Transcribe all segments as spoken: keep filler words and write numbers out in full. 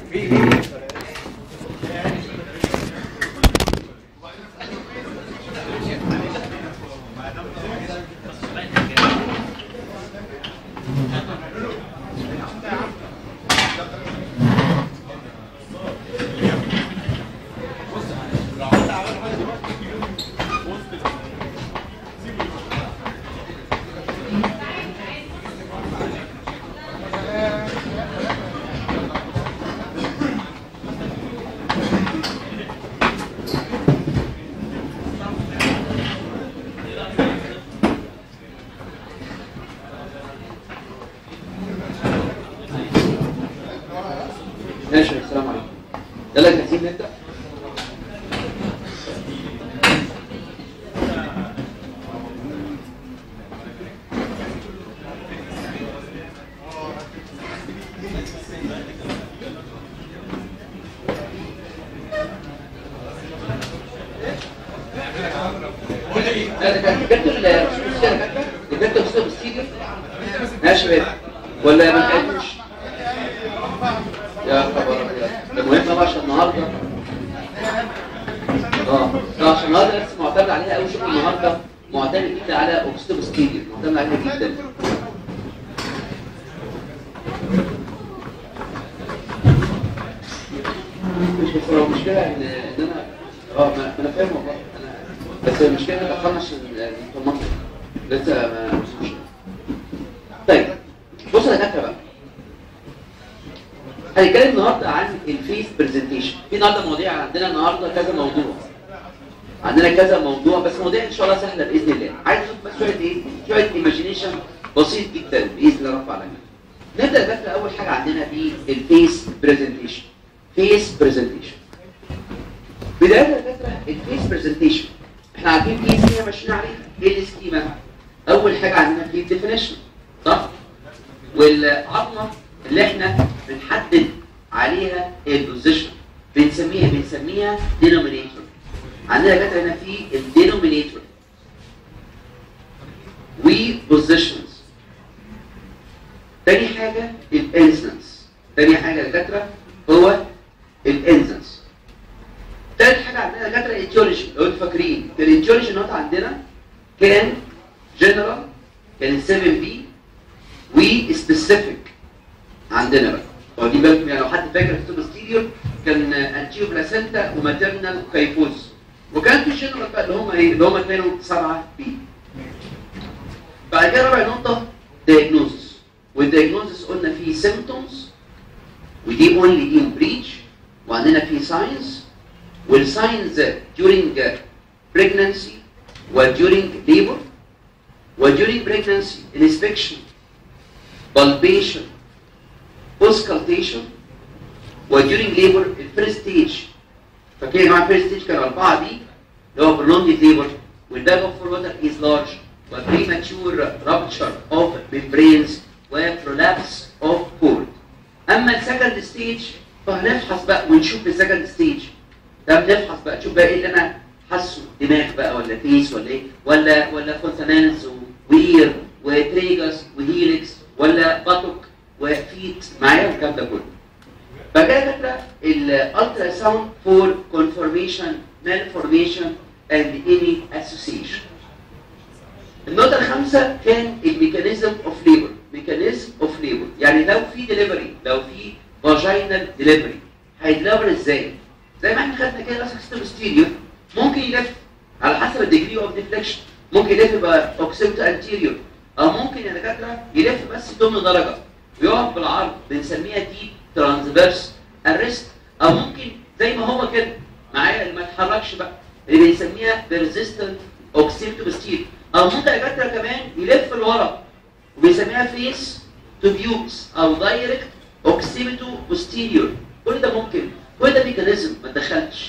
ماشي، السلام عليكم. يلا يا كريم نبدا. ماشي بيه ولا ما كانش؟ يا خبر ابيض. المهم بقى عشان النهارده اه عشان النهارده لسه معتمد عليها قوي. شوف النهارده معتمد جدا على اوكسيتو ستيريو، معتمد عليها جدا. مش بس هو المشكله ان ان انا اه ما انا فاهم والله انا، بس المشكله ان دخلنا عشان الانفورماتيك لسه ما مش. طيب بص يا دكاتره بقى، هنتكلم النهارده عن الفيس برزنتيشن. في النهارده مواضيع عندنا، النهارده كذا موضوع، عندنا كذا موضوع، بس مواضيع ان شاء الله سهله باذن الله. عايز اشوف بس شويه ايه، شويه ايماجينيشن بسيط جدا باذن الله رب العالمين. نبدا بقى اول حاجه عندنا بالفيس برزنتيشن. فيس برزنتيشن بدايه يا دكاتره، الفيس برزنتيشن احنا عارفين في سكيما ماشيين عليها. ايه السكيما؟ اول حاجه عندنا في الديفينيشن، صح؟ والعظمه اللي احنا بنحدد عليها البوزيشن بنسميها بنسميها دينومينيتور. عندنا كده هنا في الدينومينيتور وبوزيشنز. تاني حاجه الانسنس. تاني حاجه يا دكاتره هو الانسنس. تالت حاجه عندنا يا دكاتره الايتيولوجي. لو انتوا فاكرين كان الايتيولوجي نوت عندنا كان جنرال، كان سبعة بي وسبيسيفيك عندنا بقى. هو دي بالكم يعني لو حد فاكر في الستيريو كان انتيو بلاسنتا وماترنال كايفوز، وكان في جنرال بقى اللي هم ايه اللي هم كانوا سبعة بي. بعد كده رابع نقطه دايجنوزس. والدايجنوزس قلنا فيه سيمبتومز ودي اونلي دي بريتش، وعندنا فيه ساينز. والساينز during pregnancy و during labor و during pregnancy inspection palpation auscultation و during labor الفيرست ستيج. فاكرين يا جماعه الفيرست ستيج كان اربعه بي اللي هو prolonged labor والباج اوف ووتر از لارج و premature rupture of membranes و prolapse of cord. اما السكند ستيج فهنفحص بقى ونشوف السكند ستيج ده، بنفحص بقى نشوف بقى ايه اللي انا حاسه، دماغ بقى ولا فيس ولا ايه، ولا ولا كونسونانس وير وتريجس وهيلكس ولا باتوك وفيت معايا والكلام ده كله. بعد كده فاكره الالترا ساوند فور كونفورميشن مالفورميشن اند اني اسوسيشن. النقطه الخامسه كان الميكانيزم اوف ليبر. ميكانيزم اوف ليبر يعني لو في ديليفري، لو في فاجينال ديليفري هيدليفر ازاي؟ زي ما احنا خدنا كده راسك ستيريو ستيريو ممكن يلف على حسب الديجري اوف ديفليكشن، ممكن يلف بقى اوكسيبتو انتيريور، او ممكن يا دكاتره يلف بس ثمانية درجه ويقف بالعرض بنسميها ديب ترانسفيرس ارست، او ممكن زي ما هو كده معايا اللي ما يتحركش بقى اللي بنسميها بيرزيستنت اوكسيبتو بستير، او ممكن يا دكاتره كمان يلف لورا وبنسميها فيس تو بيوبس او دايركت اوكسيبتو بوستيريور. كل ده ممكن، كل ده ميكانيزم ما تدخلش.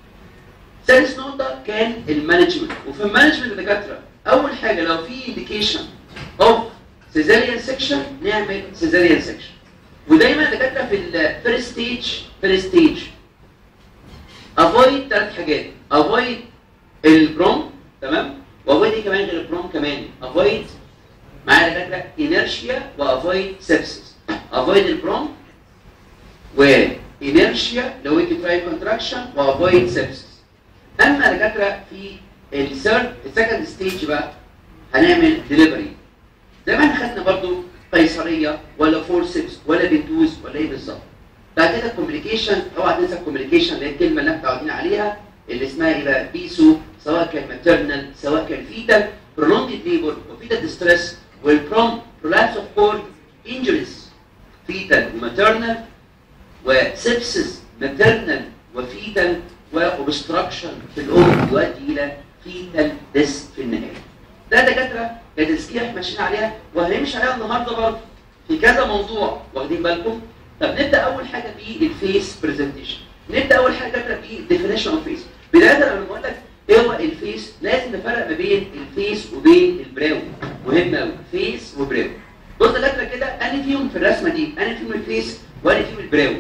ثالث نقطه كان المانجمنت. وفي المانجمنت يا دكاتره اول حاجه لو في انديكيشن اوف سيزاريان سيكشن نعمل سيزاريان سيكشن. ودايما يا دكاتره في الفيرست ستيج فيرست ستيج افويد ثلاث حاجات، افويد البروم تمام، وافويد ايه كمان غير البروم كمان، افويد معايا يا دكاتره انيرشيا وافويد سيبسس. افويد البروم و انيرشيا لو تراي كونتراكشن وافويد سيبسس. اما دكاتره في الثيرد السكند ستيج بقى هنعمل ديليفري زي ما احنا خدنا برضو قيصريه ولا فورسبس ولا بنتوز ولا ايه بالظبط. بعد كده الكوميونيكيشن، اوعى تنسى الكوميونيكيشن اللي هي الكلمه اللي احنا متعودين عليها اللي اسمها ايه بقى؟ بيسو، سواء كان ماتيرنال سواء كان فيتال، prolonged labor وفيتال ديستريس والبروم prolapse of cord injuries فيتال وماتيرنال وسبسس ماتيرنال وفيتال وأوبستراكشن في الأم يؤدي إلى فيتال ديس في النهاية. ده دكاترة كتسكية احنا ماشيين عليها وهنمشي عليها النهارده برضه في كذا موضوع واخدين بالكم؟ طب نبدأ أول حاجة بالفيس برزنتيشن. نبدأ أول حاجة دكاترة بالديفينيشن أوف فيس. بداية لما بقول لك إيه هو الفيس لازم نفرق ما بين الفيس وبين البراو. مهم أوي فيس وبراو. بص دكاترة كده أنا فيهم في الرسمة دي، أنا فيهم الفيس وأنا فيهم البراو.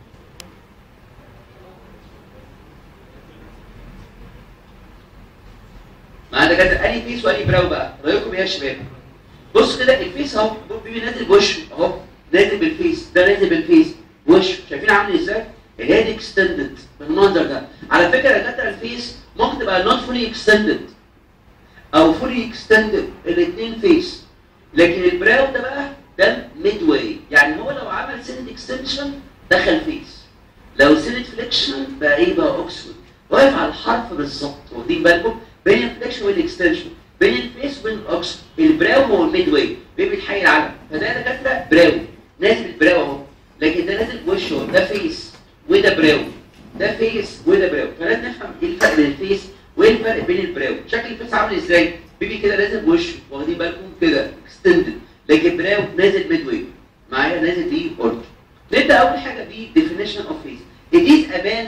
معانا كده اني فيس واني براو بقى، رايكم ايه يا شباب؟ بص كده الفيس اهو بيبقى نازل بوشه اهو، نازل بالفيس، ده نازل بالفيس وشه، شايفين عامل ازاي؟ الهيد اكستندد بالمنظر ده. على فكره يا دكاتره الفيس ممكن تبقى نوت فولي اكستندد او فولي اكستندد، الاثنين فيس. لكن البراو ده بقى ده ميد واي، يعني هو لو عمل سنت اكستنشن دخل فيس، لو سنت فليكشن بقى ايه بقى اوكسفورد، واقف على الحرف بالظبط، واخدين بالكم؟ بين الفليكشن والاكستنشن، بين الفيس وبين الاوكس، البراو هو الميد واي، بيبقى الحي العلم، فده دكاتره براو، نازل البراو اهو، لكن ده نازل بوشه، ده فيس وده براو، ده فيس وده براو، فلازم نفهم ايه الفرق بين الفيس وايه الفرق بين البراو، شكل الفيس عامل ازاي؟ بيبي كده نازل بوشه، واخدين بالكم كده اكستندد، لكن براو نازل ميد واي، معايا نازل ايه اورج. نبدا اول حاجه ب definition of face. It is a man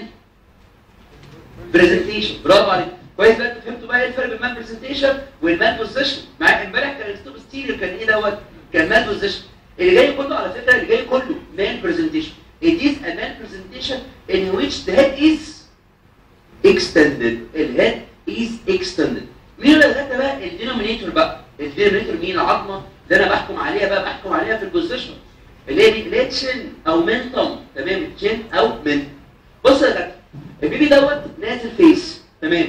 presentation. برافو عليك. كويس بقى انتوا فهمتوا بقى ايه الفرق بين المان برزنتيشن والمان بوزيشن. معايا امبارح كان الستوب ستيريو كان ايه دوت؟ كان مان بوزيشن. اللي جاي كله على فكره اللي جاي كله مان برزنتيشن. It is a man presentation in which the head is extended. الهيد is extended. مين اللي غدا بقى؟ الدينومينيتور بقى. الدينومينيتور مين؟ العظمه اللي انا بحكم عليها بقى، بحكم عليها في البوزيشن. اللي هي دي اللي هي تشين او منتم، تمام؟ تشين او منتم. بص يا دكتور البيبي دوت نازل فيس، تمام؟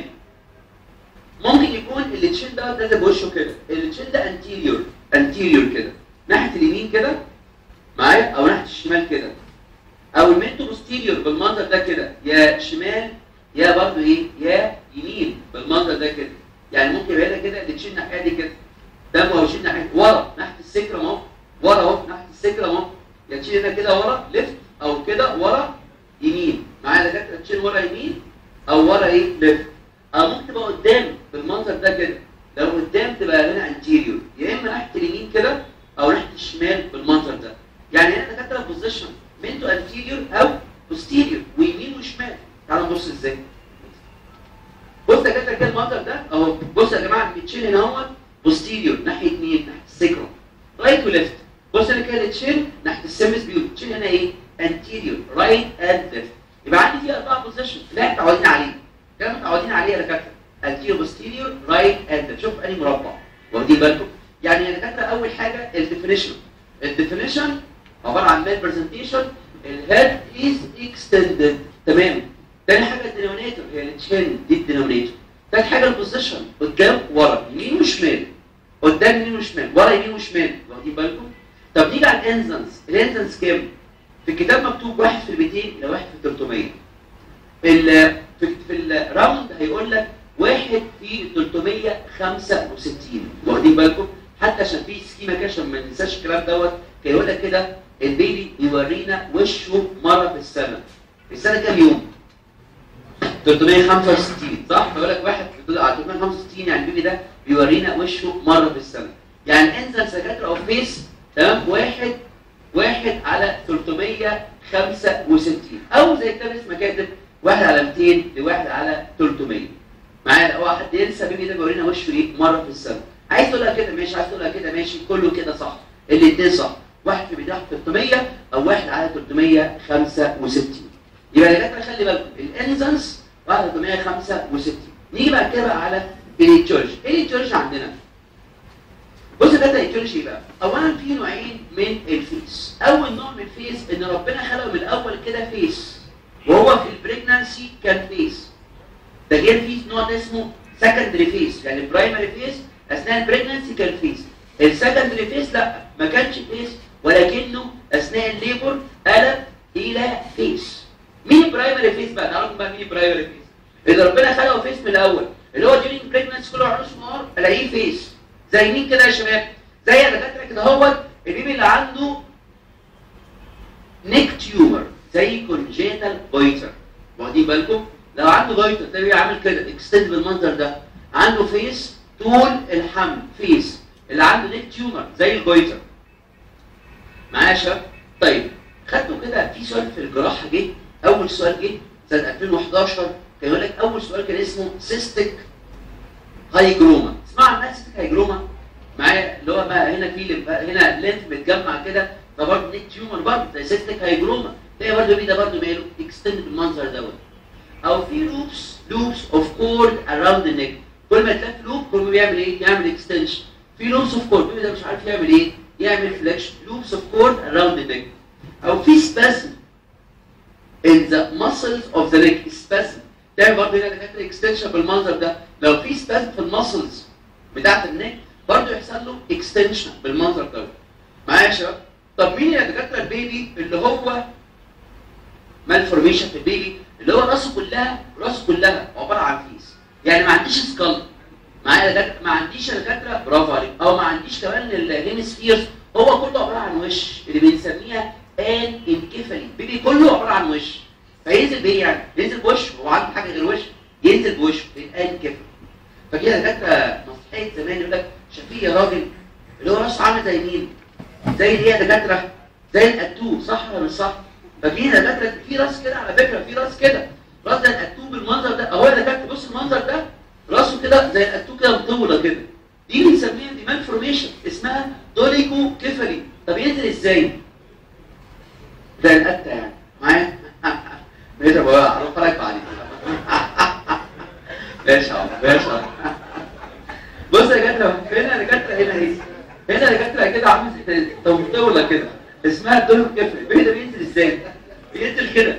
ممكن يكون التشين دوت نازل بوشه كده، التشين ده انتيريور انتيريور كده ناحيه اليمين كده معايا، او ناحيه الشمال كده، او المنتو بوستيريور بالمنظر ده كده، يا شمال يا برضه ايه؟ يا يمين بالمنظر ده كده. يعني ممكن يبقى كده التشين ناحيه دي كده، ده موجود ناحيه ورا ناحيه السكرم اهو، ورا اهو ناحيه السكرم اهو، يا تشين هنا كده ورا ليفت او كده ورا يمين، معايا دكاتره تشين ورا يمين او ورا ايه؟ ليفت. او ممكن تبقى قدام بالمنظر ده كده، لو قدام تبقى هنا انتيريور، يا اما ناحيه اليمين كده او ناحيه الشمال بالمنظر ده. يعني هنا دكاتره بوزيشن منتو انتيريور او بوستيريور ويمين وشمال. تعالوا نبص ازاي. بص يا دكاتره كده المنظر ده اهو، بص يا جماعه التشين هنا اهوت بوستيريور ناحيه مين؟ ناحيه السكرم، رايت وليفت. بص انا كده التشين ناحيه السيمس بيوت، التشين هنا ايه؟ انتيريور رايت اند ليفت. يبقى عندي فيها اربع بوزيشن اللي احنا متعودين عليه، كانوا متعودين عليه يا دكاتره، انتيريور بوستيريور رايت اند ليفت. شوف انهي مربع، واخدين بالكم؟ يعني يا دكاتره اول حاجه الديفينيشن. الديفينيشن عباره عن مان برزنتيشن، الهيد از اكستندد، تمام؟ تاني حاجه الدينومينيتور هي التشين دي الدينومينيتور. تالت حاجه البوزيشن قدام ورا يمين وشمال، قدام يمين وشمال ورا يمين وشمال، واخدين بالكم؟ طب نيجي على الانزنس. الانزنس كام؟ في الكتاب مكتوب واحد في الميتين الى واحد في تلتمية. ال في, في الراوند هيقول لك واحد في تلتمية وخمسة وستين، واخدين بالكم؟ حتى عشان في سكيما كده عشان ما ننساش الكلام دوت، كان يقول لك كده البيبي يورينا وشه مره في السنه. في السنه كام يوم؟ تلتمية وخمسة وستين، صح؟ فيقول لك واحد على تلتمية وخمسة وستين يعني البيبي ده بيورينا وشه مره في السنه. يعني انزل سكاتر او فيس، تمام؟ واحد واحد على تلتمية وخمسة وستين، او زي كده اسمه كاتب واحد على ميتين لواحد على تلتمية. معايا لو حد ينسى بيبي ده بيورينا وشه ايه؟ مره في السنه. عايز تقولها كده ماشي، عايز تقولها كده ماشي، كله كده صح، الاثنين صح، واحد في بدايه تلتمية او واحد على تلتمية وخمسة وستين. يبقى يا جماعه خلي بالكم الانزنس واحد على تلتمية وخمسة وستين. نيجي بعد كده بقى على الاتيولوجي. ايه الاتيولوجي عندنا؟ بص ده ايتيولوجي بقى. اولا في نوعين من الفيس. اول نوع من الفيس ان ربنا خلقه من الاول كده فيس، وهو في البريجنانسي كان فيس. ده غير في نوع ده اسمه سكندري فيس، يعني البرايمري فيس اثناء البريجنانسي كان فيس. السكندري فيس لا، ما كانش فيس، ولكنه اثناء الليبر قلب الى فيس. مين البرايمري فيس بقى؟ تعرفوا بقى مين البرايمري فيس؟ اذا ربنا خلقه فيس من الاول، اللي هو during pregnancy كله عروس نهار الاقيه فيس. زي مين كده يا شباب؟ زي الدكاتره كده هو البيبي اللي عنده نيك تيومر زي كونجيتال جويتر. واخدين بالكم؟ لو عنده جويتر تلاقيه عامل كده اكستند بالمنظر ده، عنده فيس طول الحمل فيس. اللي عنده نيك تيومر زي الجويتر. معايا يا شباب؟ طيب خدتوا كده في سؤال في الجراحه جه، اول سؤال جه سنه ألفين وحداشر كان يقول لك اول سؤال كان اسمه سيستيك هايجروما. اسمع عن سيستيك هايجروما؟ معايا اللي هو بقى هنا في هنا لينف متجمع كده، ده برضه نيك تيومر برضه زي سيستيك هايجروما. تلاقي برضه مين ده برضه ماله اكستند بالمنظر دوت. او في لوبس لوبس اوف كورد اراوند النيك، كل ما يتلف لوب كل ما بيعمل ايه؟ يعمل اكستنشن. في لوبس اوف كورد ده مش عارف يعمل ايه؟ يعمل فليكشن. لوبس اوف كورد اراوند النيك. او في سباسم in the muscles of the neck. سباسم تعمل برضه هنا دكاتره اكستنشن بالمنظر ده. لو في سباسم في المسلز بتاعت النيك برضه يحصل له اكستنشن بالمنظر ده. معايا يا شباب؟ طب مين يا دكاتره البيبي اللي هو مالفورميشن في البيبي اللي هو راسه كلها راسه كلها عباره عن فيس، يعني ما عنديش سكال. معايا يا دكاتره؟ ما عنديش يا دكاتره، برافو عليك. او ما عنديش كمان الهيمسفيرز، هو كله عباره عن وش اللي بنسميها ان انكفالي. البيبي كله عباره عن وش، فينزل بايه يعني؟ ينزل بوش، هو عنده حاجه غير وش؟ ينزل بوشه بالان كفل. فكده دكاتره نصيحه زمان يقول لك شفيه يا راجل اللي هو راسه عامل زي مين؟ زي اللي هي دكاتره زي الاتو، صح ولا مش صح؟ ففي دكاتره في راس كده، على فكره في راس كده، راس زي الاتو بالمنظر ده. اهو يا دكاتره بص المنظر ده، راسه كده زي الاتو كده مطوله كده. دي بنسميها دي مالفورميشن اسمها دوليكو كفلي. طب ينزل ازاي؟ زي القتة يعني. معايا؟ ماشي يا بابا، هروح لك بعدين. ماشي يا عم، ماشي يا عم. بص يا دكاتره، هنا يا دكاتره هنا ايه؟ هنا يا دكاتره كده عامل زي مطوله كده اسمها الدوليكو كفلي. البيبي ده بينزل ازاي؟ بينزل كده.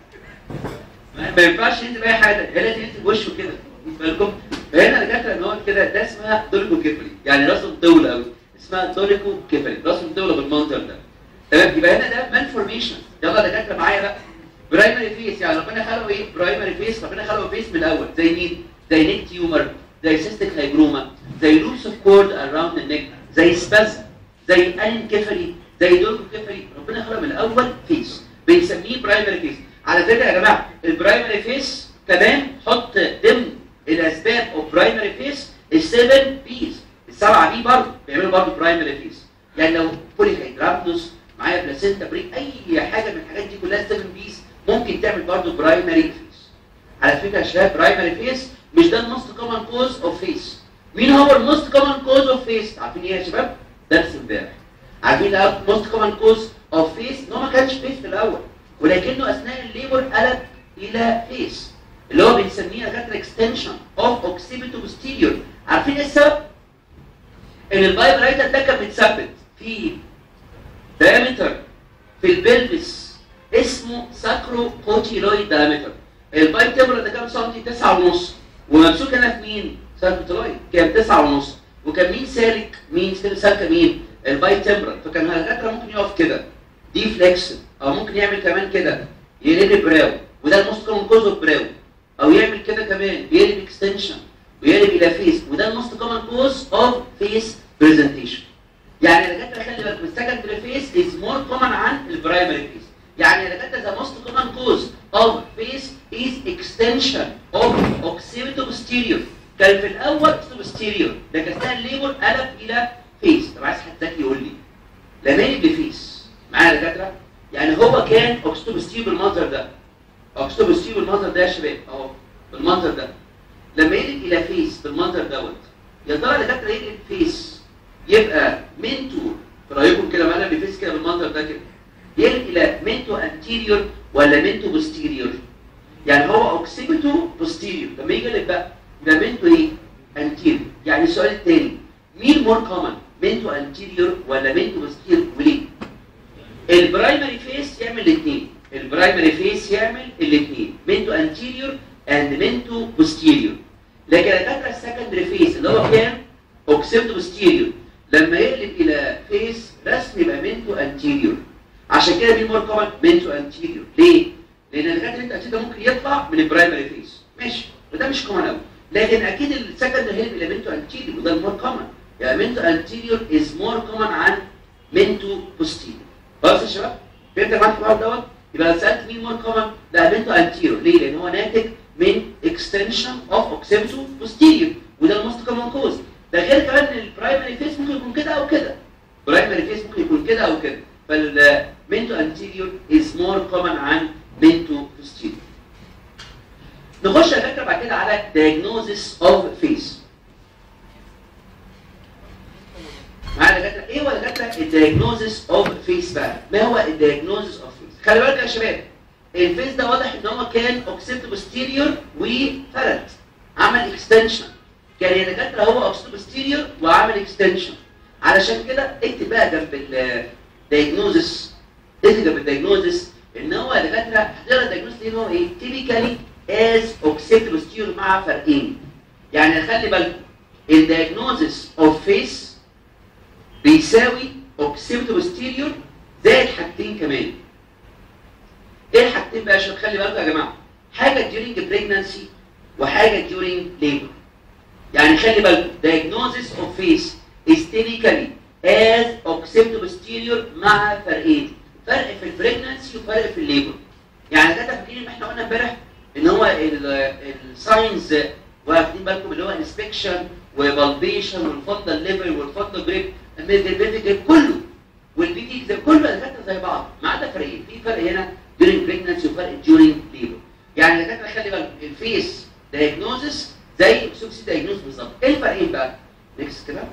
ما ينفعش ينزل باي حاجه، هنا لازم ينزل بوشه كده. خد بالكم؟ فهنا يا دكاتره ان هو كده ده اسمها دوليكو كفلي، يعني راسه مطوله قوي، اسمها دوليكو كفلي، راسه مطوله بالمنظر ده. تمام؟ يبقى هنا ده مالفورميشن. يلا يا دكاتره معايا بقى. برايمري فيس، يعني ربنا خلقه ايه؟ برايمري فيس، ربنا خلقه فيس من الاول. زي مين؟ زي نيك تيومر، زي سيستيك هايجروما، زي لوبس اوف كورد اراوند النيك، زي سبازم، زي انكفالي، زي دوليكو كفلي. ربنا خلقه من الاول فيس، بنسميه برايمري فيس. على فكره يا جماعه البرايمري فيس كمان حط ضمن الاسباب اوف برايمري فيس السبن بيز، السبعه بي برضه بيعملوا برضه برايمري فيس. يعني لو بوليهيدرامنوس معايا بلاسينتا بريك، اي حاجه من الحاجات دي كلها سبن بيز ممكن تعمل برضه برايمري فيس. على فكره يا شباب برايمري فيس مش ده الموست كومن كوز اوف فيس. مين هو الموست كومن كوز اوف فيس؟ عارفين ايه يا شباب؟ درس امبارح. عارفين الموست كومن كوز اوف فيس ان هو ما كانش فيس في الاول، ولكنه اثناء الليبر قلب الى فيس، اللي هو بنسميه دكاتره اكستنشن اوف اوكسيبيتو بوستيريور. عارفين ايه السبب؟ ان الفايبرايتر ده كان متثبت في دايمتر في البلفس اسمه ساكرو كوتيلويد دايمتر. الفايبرايتر ده كام سنتي؟ تسعة ونص، وممسوك هنا في مين؟ ساكروتيلويد كام؟ تسعة ونص. وكان مين سالك؟ مين سالكه مين؟ الفايبرايتر. فكان الدكاتره ممكن يقف كده دي فليكسن، او ممكن يعمل كمان كده يقلب براو، وده الموست كومن كوز اوف براو. او يعمل كده كمان بيقلب اكستنشن ويقلب الى فيس، وده الموست كومن كوز اوف فيس برزنتيشن. يعني يا دكاتره خلي بالك السكندري فيس از مور كومن عن البرايمري فيس. يعني يا دكاتره ذا موست كومن كوز اوف فيس از اكستنشن اوف اوكسيبيتو بوستيريور. كان في الاول اوكسيبيتو بوستيريور، لكن اثناء الليبر قلب الى فيس. طب عايز حد ذكي يقول لي لما يقلب لفيس معايا يا دكاتره؟ يعني هو كان اوكسيبيتو بوستيريور بالمنظر ده، اوكسيبيتو بوستيريور بالمنظر ده يا شباب اهو بالمنظر ده. لما يقلب الى فيس بالمنظر دوت، يا ترى يا دكاتره يقلب فيس يبقى منتو في رايكم كده معانا بفيس كده بالمنظر ده كده، يقلب الى منتو انتيريور ولا منتو بوستيريور؟ يعني هو اوكسيبيتو بوستيريور، لما يجي يقلب بقى يبقى منتو ايه؟ انتيريور. يعني السؤال الثاني مين مور كومن؟ منتو انتيريور ولا منتو بوستيريور وليه؟ البرايمري فيس يعمل الاثنين، البرايمري فيس يعمل الاثنين منتو انتيريور اند منتو بوستيريور. لكن الدكاتره السكندري فيس اللي هو كان اوكسيبتو بوستيريور لما يقلب الى فيس رسمي يبقى منتو انتيريور. عشان كده بي مور كومن منتو انتيريور. ليه؟ لان الدكاتره اللي انت ممكن يطلع من البرايمري فيس ماشي وده مش كومن قوي، لكن اكيد السكندري هيلب الى منتو انتيريور وده المور كومن. يعني منتو انتيريور از مور كومن عن منتو بوستيريور. خلاص يا شباب؟ فهمت معاك في الحوار دوت؟ يبقى لو سالت مين مور كومن؟ لا منتو انتيريور. ليه؟ لان هو ناتج من اكستنشن اوف اوكسيبتو بوستيريور وده الموست كومن كوز. ده غير كمان ان البرايمري فيس ممكن يكون كده او كده. برايمري فيس ممكن يكون كده او كده. فالمنتو انتيريور از مور كومن عن منتو بوستيريور. نخش يا دكاتره بعد كده على diagnosis of face. معايا يا دكاتره ايه هو يا دكاتره الدياجنوزس اوف فيس بقى؟ ما هو الدياجنوزس اوف فيس؟ خلي بالك يا شباب الفيس ده واضح ان هو كان اوكسيبتو بوستيريور وفلت عمل اكستنشن. كان يا دكاتره هو اوكسيبتو بوستيريور وعمل اكستنشن. علشان كده اكتب بقى جنب الدياجنوزس، اكتب جنب الدياجنوزس ان هو يا دكاتره هتقرا الدياجنوزس ان هو ايه؟ تيبيكالي از اوكسيبتو بوستيريور مع فرقين. يعني خلي بالكم الدياجنوزس اوف فيس بيساوي اوكسيبتو بوستيريور زائد حاجتين كمان. ايه الحاجتين بقى يا شباب؟ خلي بالكم يا جماعه، حاجه during pregnancy وحاجه during labor. يعني خلي بالكم diagnosis of face is typically as occipital posterior مع فرقين، فرق في البريجنانسي وفرق في الليبر. يعني ده فاكرين ان احنا قلنا امبارح ان هو الساينز واخدين بالكم اللي هو انسبكشن وبالبيشن والفضل ليفل والفضل جريب الميدل كله والبي دي كله الدكاتره زي بعض ما عدا فرقين، في فرق هنا during pregnancy وفرق during labor. يعني الدكاتره خلي بالكم الفيس دايجنوزس زي سوبسي دايجنوز بالظبط. ايه الفرقين بقى؟ نكست كده.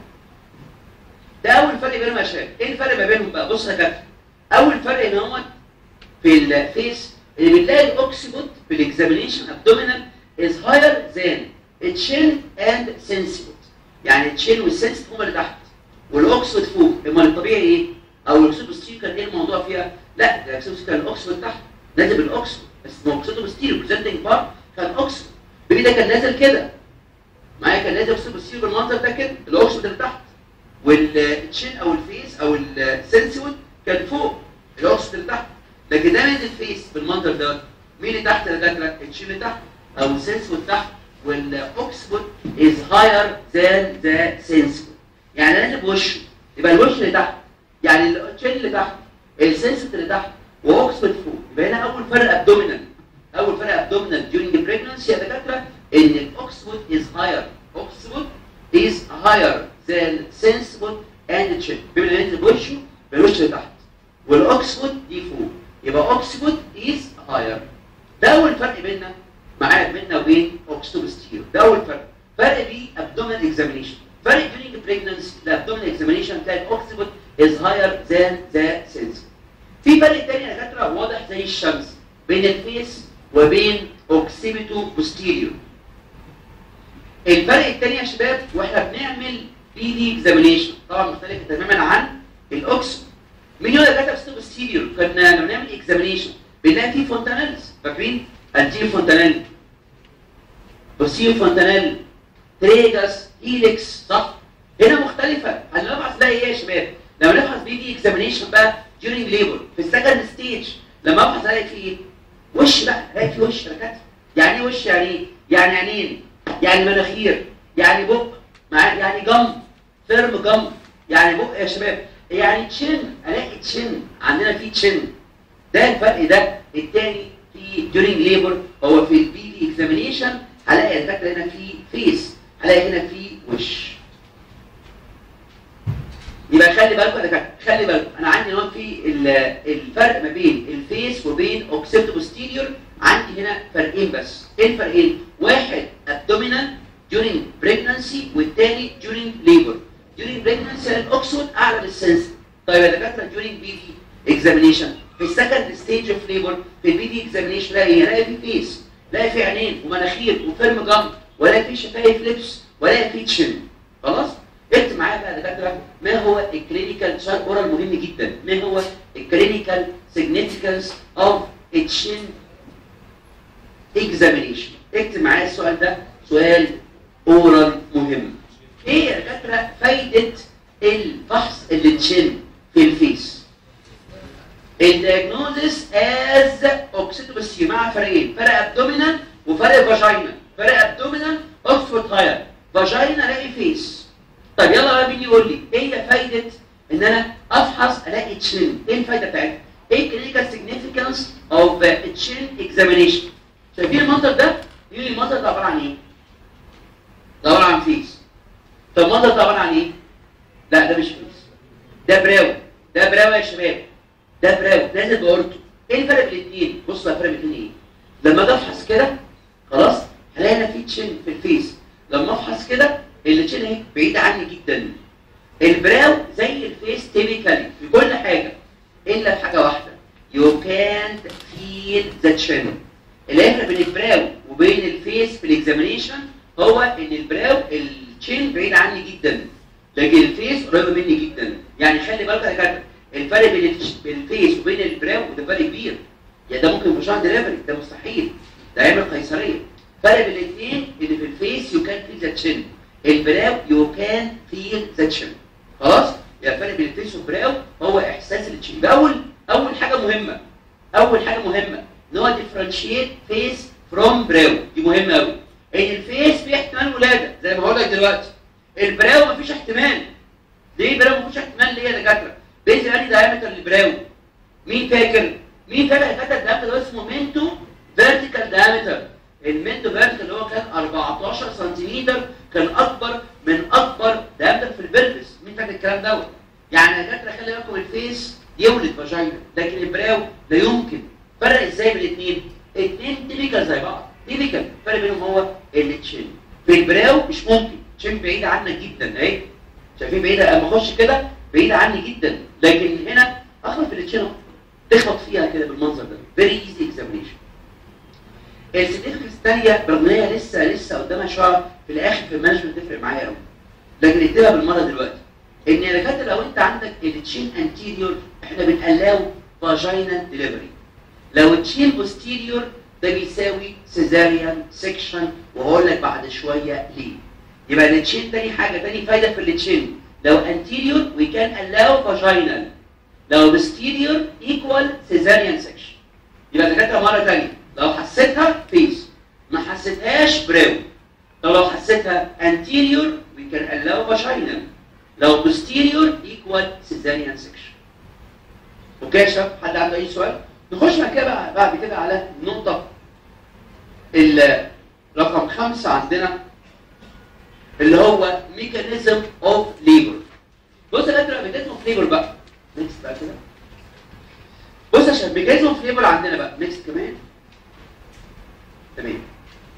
ده اول فرق بينهم يا شباب. ايه الفرق ما بينهم بقى؟ بص يا دكاتره. اول فرق ان هو في الفيس اللي بنلاقي الاوكسيبوت في الاكزامينيشن ابدومينال از هاير ذان التشين اند سنسيبوت. يعني التشين والسنسيبوت هما اللي تحت والاوكسيبوت فوق. امال الطبيعي ايه؟ او الاوكسيبوت كان ايه الموضوع فيها؟ لا ده الاوكسيبوت كان الاوكسيبوت تحت نازل بالاوكسيبوت بس الاوكسيبوت ستيل بريزنتنج بارت كان اوكسيبوت. بيبي ده كان نازل كده معايا، كان نازل اوكسيبوت بالمنظر ده كده الاوكسيبوت اللي تحت والتشين او الفيس او السنسيبوت كان فوق الاوكسيبوت اللي تحت. لكن ده نازل الفيس بالمنظر ده. مين اللي تحت يا دكاتره؟ التشين اللي تحت او السنسيبوت تحت والاوكسيبوت از هاير ذان ذا سنسيبوت. يعني نازل بوشه يبقى الوش اللي تحت، يعني التشين اللي تحت السنسيبوت اللي تحت واوكسيبوت فوق. يبقى هنا اول فرق ابدومينال، اول فرق ابدومينال during pregnancy يا دكاتره ان الاوكسيبوت از هاير، اوكسيبوت از هاير ذان سنسيبوت اند تشين. بما ان انت بوشه بالوش اللي تحت والاوكسيبوت دي فوق يبقى اوكسيبوت از هاير. ده اول فرق بيننا معاك بيننا وبين اوكسيبوت ستيرو. ده اول فرق. فرق بيه ابدومينال اكزامينيشن. فرق during pregnancy الابدومينال اكزامينيشن تلاقي الاوكسيبوت از هاير ذان ذا سنسيبوت. في فرق تاني يا دكاتره واضح زي الشمس بين الفيس وبين اوكسيبيتو بوستيريور. الفرق الثاني يا شباب واحنا بنعمل بي دي اكزامينيشن طبعا مختلف تماما عن الاوكسيبيتو. مين هو اللي كتب بوستيريور؟ كنا لما بنعمل اكزامينيشن بنلاقي فيه فونتانيلز، فاكرين؟ انتيريور فونتانيل، بوستيريور فونتانيل، تريجاس، هيليكس، صح؟ هنا مختلفه. هنبحث نلاقي ايه يا شباب؟ لما نبحث بي دي اكزامينيشن بقى during labor في السكند ستيج لما ابحث الاقي فيه ايه؟ وش بقى، الاقي فيه وش ركات. يعني ايه وش؟ يعني ايه؟ يعني عينين، يعني مناخير، يعني بق، يعني جم، فيرم جم، يعني بق يا شباب، يعني تشين، الاقي تشين، عندنا فيه تشين. ده الفرق ده الثاني في during labor. هو في البي دي اكزامينيشن هلاقي الفكره هنا في فيس، هلاقي هنا في وش. يبقى خلي بالكم يا دكاتره، خلي بالكم انا عندي هنا في الفرق ما بين الفيس وبين اوكسيبتو بوستيريور عندي هنا فرقين بس. ايه الفرقين؟ واحد ابدومينال during pregnancy والثاني during labor. during pregnancy الاوكسيبوت اعلى من السنسيتيف. طيب يا دكاتره during بي دي اكزامينيشن في السكند ستيج اوف ليبر في البي دي اكزامينيشن الاقي ايه؟ الاقي في فيس، الاقي في عينين ومناخير وفيرم جم، ولا في شفايف لبس، ولا في تشن. خلاص؟ اكتب معايا بقى يا دكاتره ما هو الكلينيكال سؤال اورال مهم جدا، ما هو الكلينيكال سيجنيفيكانس اوف تشين اكزامينيشن. اكتب معايا السؤال ده، سؤال اورال مهم. ايه يا دكاتره فايده الفحص التشين في الفيس؟ الدياجنوزس از اوكسيتوبسي مع فريقين، فرق ابدومينال وفرق فاجينا. فرق ابدومينال اوكسفورد هاير، فاجينا الاقي فيس. طب يلا بقى مين يقول لي ايه هي فايده ان انا افحص الاقي تشين؟ ايه الفايده بتاعتها؟ ايه الكلينيكال سيجنيفيكانس اوف تشين اكزامينيشن؟ شايفين المنظر ده؟ يقول لي المنظر ده عباره عن ايه؟ ده عباره عن فيس. طب المنظر ده عباره عن ايه؟ لا ده مش فيس، ده براو. ده براو يا شباب، ده براو نازل بأورتو. ايه الفرق بين الاثنين؟ بصوا الفرق بين الاثنين ايه؟ لما اجي افحص كده خلاص هلاقي هنا في تشين في الفيس، لما افحص كده التشين اهي بعيده عني جدا. البراو زي الفيس تيبيكالي في كل حاجه الا في حاجه واحده، يو كانت فيل ذا تشين. الفرق بين البراو وبين الفيس في الاكزامينيشن هو ان البراو التشين بعيد عني جدا، لكن الفيس قريب مني جدا. يعني خلي بالك يا كابتن الفرق بين الفيس وبين البراو ده فرق كبير. يعني ده ممكن في شهر دليفري، ده مستحيل، ده يعمل قيصريه. فرق بين الاثنين ان في الفيس يو كان فيل ذا تشين، البراو يو كان فيل ذا تشين. خلاص؟ يعني الفرق بين الفيس والبراو هو احساس التشين. يبقى اول اول حاجه مهمه، اول حاجه مهمه ان هو ديفرنشيت فيس فروم براو، دي مهمه قوي. ان الفيس فيه احتمال ولاده زي ما هقول لك دلوقتي. البراو مفيش احتمال. ليه البراو مفيش احتمال؟ ليه يا دكاتره؟ بيز اني دايمتر البراو. مين فاكر؟ مين فاكر يا دكاتره الدايمتر ده اسمه مينتو فيرتيكال دايمتر. المينتو فيرتيكال اللي هو كان أربعتاشر سنتيمتر، كان اكبر من اكبر دايمتر في البلفس. مين فاكر الكلام دوت؟ يعني يا دكاتره خلي بالكم الفيس يولد فاجينا، لكن البراو لا يمكن. فرق ازاي بين الاثنين؟ الاثنين تيبيكال زي بعض، تيبيكال. الفرق بينهم هو التشين. في البراو مش ممكن، تشين بعيده عنك جدا اهي. شايفين بعيده؟ اما اخش كده بعيده عني جدا، لكن هنا اخبط في التشين تخبط فيها كده بالمنظر ده. فيري ايزي اكزامينيشن. السيجنيفيكانس الثانيه برغم ان هي لسه لسه قدامها شويه في الاخر في المانجمنت تفرق معايا قوي، لكن اكتبها بالمره دلوقتي. ان يا دكاتره لو انت عندك التشين انتيريور احنا بنقلاو فاجينا ديليفري، لو التشين بوستيريور ده بيساوي سيزاريان سيكشن، وهقول لك بعد شويه ليه. يبقى التشين تاني حاجه، تاني فايده في التشين، لو anterior we can allow vaginal، لو posterior equal cesarean section. يبقى دكاتره مره ثانيه لو حسيتها فيس، ما حسيتهاش براو. طب لو حسيتها anterior we can allow vaginal، لو posterior equal cesarean section. اوكي يا شباب؟ حد عنده اي سؤال؟ نخش بعد كده بقى بعد كده على النقطه رقم خمسه عندنا اللي هو ميكانيزم اوف ليبر. بص يا دكتور ميكانيزم اوف ليبر بقى نكست بقى كده. بص يا شباب ميكانيزم اوف ليبر عندنا بقى نكست كمان. تمام.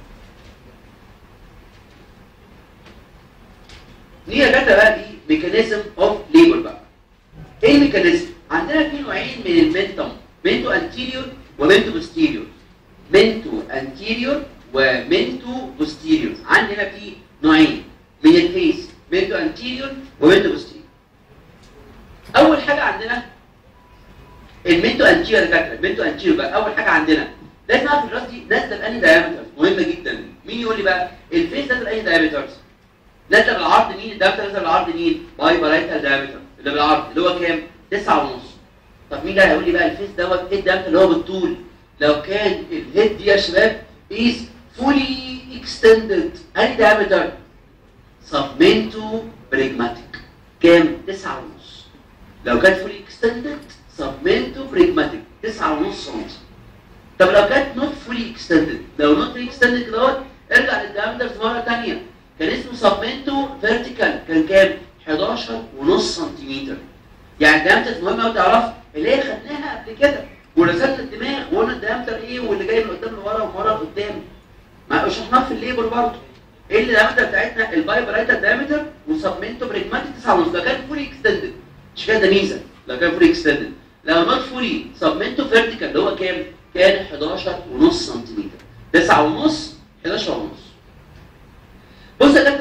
دي يا دكتور بقى دي ميكانيزم اوف ليبر بقى. ايه الميكانيزم؟ عندنا في نوعين من المنتم، منتو انتيريور ومنتو بوستيريور. منتو انتيريور ومنتو بوستيريور. عندنا في نوعين من الفيس، منتو انتيريور ومنتو بوستيريور. اول حاجه عندنا المنتو انتيريور. دكاتره المنتو انتيريور بقى اول حاجه عندنا لازم نعرف الراس دي نازله باني دايمتر، مهمه جدا. مين يقول لي بقى الفيس نازله باني دايمتر؟ نازله بالعرض مين؟ الدايمتر نازله بالعرض مين؟ باي بارايتال دايمتر اللي بالعرض اللي هو كام؟ تسعة ونص. طب مين ده هيقول لي بقى الفيس دوت ايه الدايمتر اللي هو بالطول؟ لو كان الهيد دي يا شباب is fully extended اني دايمتر؟ سبمنتو بريجماتيك كام؟ تسعة ونص. لو كانت فولي اكستندد سبمنتو بريجماتيك تسعة ونص سنتي. طب لو كانت نوت فولي اكستندد، لو نوت فولي اكستندد دوت ارجع للدايمترز مره ثانيه، كان اسمه سبمنتو فيرتيكال كان كام؟ حداشر ونص سنتيمتر. يعني الدايمترز مهمه قوي تعرفها اللي هي خدناها قبل كده ورسمنا الدماغ وقلنا الدايمتر ايه واللي جاي من قدام لورا ومن ورا لقدام. ما شرحناها في الليبر برضه. ايه اللي الدايمتر بتاعتنا؟ الباي برايتال دايمتر وسبمنتو بريجماتيك تسعة ونص. لو كان فولي اكستندد مش كده ده ميزه، لو كان فولي اكستندد. لو نوت فولي سبمنتو فيرتيكال اللي هو كام؟ كان حداشر ونص سنتيمتر. تسعة ونص حداشر ونص. بص يا دكاتره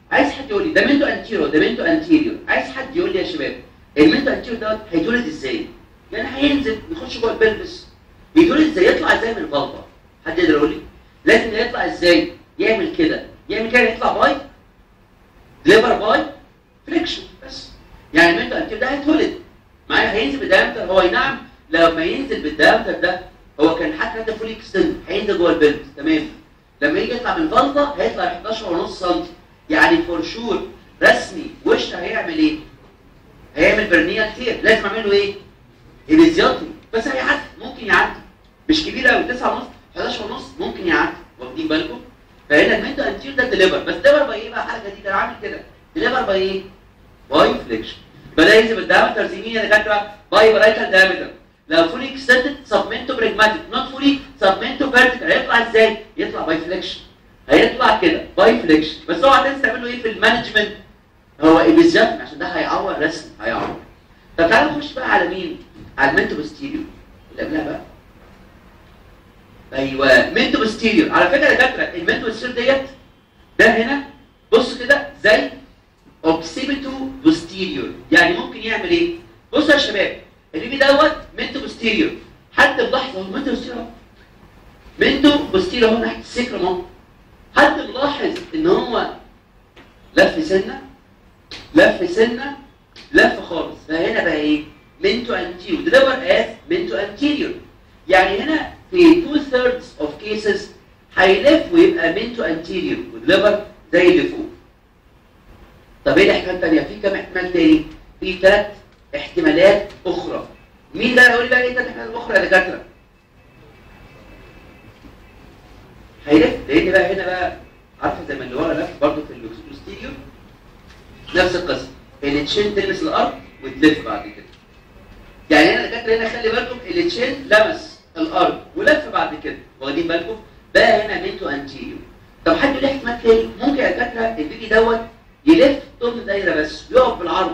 عايز حد يقول لي ده منتو انتيريور ده منتو انتيريور، عايز حد يقول لي يا شباب المنتو انتيريور دوت هيتولد ازاي؟ يعني هينزل يخش جوه البلبس، يتولد ازاي؟ يطلع ازاي من الفالفا؟ حد يقدر يقول لي؟ لازم يطلع ازاي؟ يعمل كده، يعمل كده يطلع باي ليفر باي فليكشن بس. يعني المنتو انتيريور ده هيتولد معايا، هينزل بالدايمتر، هو نعم لما ينزل بالدايمتر ده هو كان حتى ده فول اكستند هينزل جوه البلبس تمام. لما يجي يطلع من الفالفا هيطلع احداشر ونص سم، يعني فور شور رسمي وش هيعمل ايه؟ هيعمل برنيه كتير، لازم اعمل له ايه؟ ايبيزيوتي، بس هيعدي ممكن يعدي مش كبير قوي تسعة ونص احداشر ونص ممكن يعدي، واخدين بالكم؟ فهنا المنتو انتير ده ديليفر، بس ديليفر باي ايه بقى؟ حاجه جديده انا عامل كده ديليفر باي ايه؟ باي فليكشن. يبقى ده ينزل بالدايمتر زميل يا دكاتره باي برايتال دايمتر. لو فولي اكستندد سبمنتو بريجماتيك، نوت فولي سبمنتو فيرتيكال، هيطلع ازاي؟ يطلع باي فليكشن، هيطلع كده باي فليكشن. بس اوعى تنسى تعمل له ايه في المانجمنت؟ هو ايبيزيوتي عشان ده هيعور رسم هيعور. طب تعالى نخش بقى على مين؟ على المنتو بوستيريور اللي قبلها بقى. ايوه منتو بوستيريور، على فكره يا دكاتره المنتو بوستيريور ديت ده هنا بص كده زي اوكسيبيتو بوستيريور، يعني ممكن يعمل ايه؟ بصوا يا شباب البيبي دوت منتو بوستيريور، حد ملاحظ اهو منتو بوستيريور منتو بوستيريور اهو ناحيه السكرم اهو، حد ملاحظ ان هو لف سنه لف سنه لف خالص، فهنا بقى ايه؟ منتو انتيريور ديليفر از منتو انتيريور، يعني هنا في two thirds of cases هيلف ويبقى منتو انتيريور وديليفر زي اللي فوق. طب ايه الاحتمال الثانيه؟ في كام احتمال تاني؟ في ثلاث احتمالات اخرى. مين ده يقول لي بقى ايه الثلاث احتمالات الاخرى يا دكاتره؟ هيلف، لان بقى هنا بقى عارفه زي ما اللي ورا لف برضه في الاكستيريور نفس القصه، التشين تلمس الارض وتلف بعد كده. يعني هنا دكاتره هنا خلي بالكم التشين لمس الارض ولف بعد كده، واخدين بالكم؟ ده هنا منتو انتيريور. طب حد يقول لي احتمال تاني؟ ممكن يا دكاتره البيبي دوت يلف ضمن دايره بس يقف بالعرض.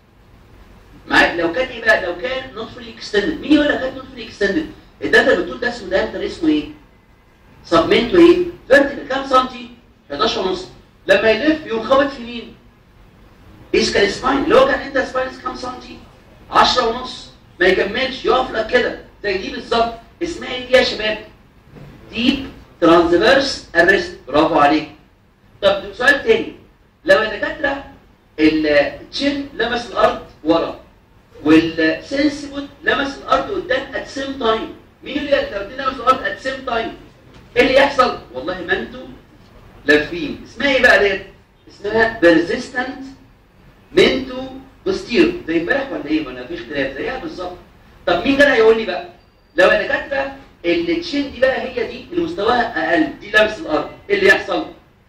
معاك لو كان ايه بقى؟ لو كان نوت فولي اكستندد، مين يقول لك كان نوت فولي اكستندد؟ الداتا اللي بتقول ده اسمه داتا اسمه ايه؟ سبمنتو ايه؟ فيرتيكال كام سنتي؟ احداشر ونص. لما يلف يقوم خابط في مين؟ اسكال سباين اللي هو كان انت سباينس كام سنتي؟ عشرة ونص، ما يكملش يقف لك كده زي دي بالظبط. اسمها ايه دي يا شباب؟ ديب ترانسفيرس ارست، برافو عليك. طب سؤال تاني، لو يا دكاتره التشين لمس الارض ورا والسنسبوت لمس الارض قدام ات سيم تايم، مين اللي لو الاثنين لمسوا الارض ات سيم تايم ايه اللي يحصل؟ والله ما انتوا لافين. اسمها ايه بقى ديت؟ اسمها بيرزيستنت منتو بوستيريور، زي امبارح ولا ايه؟ ما انا في اختلاف زيها بالظبط. طب مين ده هيقول لي بقى؟ لو انا كاتبه التشين دي بقى هي دي اللي مستواها اقل، دي لمس الارض، ايه اللي يحصل؟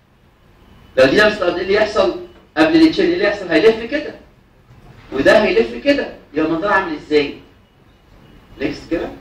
لو دي لمس الارض ايه اللي يحصل؟ قبل التشين ايه اللي يحصل؟ هيلف كده وده هيلف كده، يبقى المنظر عامل ازاي؟ نكست كده.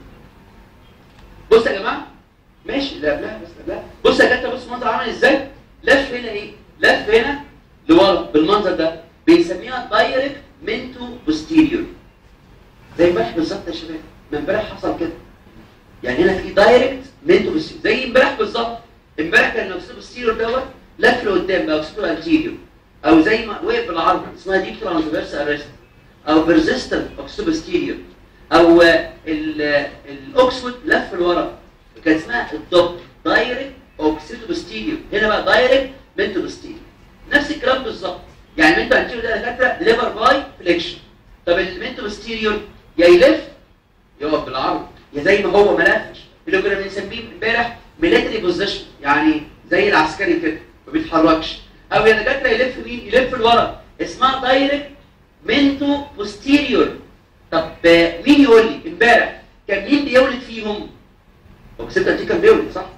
بص يا جماعه ماشي، لا لا بس لا بص يا جدع، بص المنظر عامل ازاي؟ لف هنا ايه؟ لف هنا لورا بالمنظر ده، بنسميها دايركت منتو بوستيريور. زي امبارح بالظبط يا شباب، ما امبارح حصل كده. يعني هنا في دايركت منتو بوستيريور زي امبارح بالظبط. امبارح كان الاوكسيتو بوستيريور دوت لف لقدام بقى اوكسيتو انتيريور، او زي ما وقف بالعرض اسمها ديب ترانسفيرس ارست، او بيرزيستنت اوكسيتو بوستيريور، او الاوكسفورد لف لورا كان اسمها الدوب دايركت اوكسيتو بوستيريور. هنا بقى دايركت منتو بوستيريور، نفس الكلام بالظبط. يعني منتو انتيريور ده دكاتره ديليفر باي فليكشن. طب المنتو بوستيريور يا يلف يقف بالعرض، يا زي ما هو ما لفش اللي كنا بنسميه امبارح ميليتري بوزيشن، يعني زي العسكري كده ما بيتحركش. او يا دكاتره يلف مين؟ يلف لورا، اسمها دايركت منتو بوستيريور. طب مين يقول لي امبارح كان مين بيولد فيهم؟ اوكسيتو انتيريور كان بيولد صح؟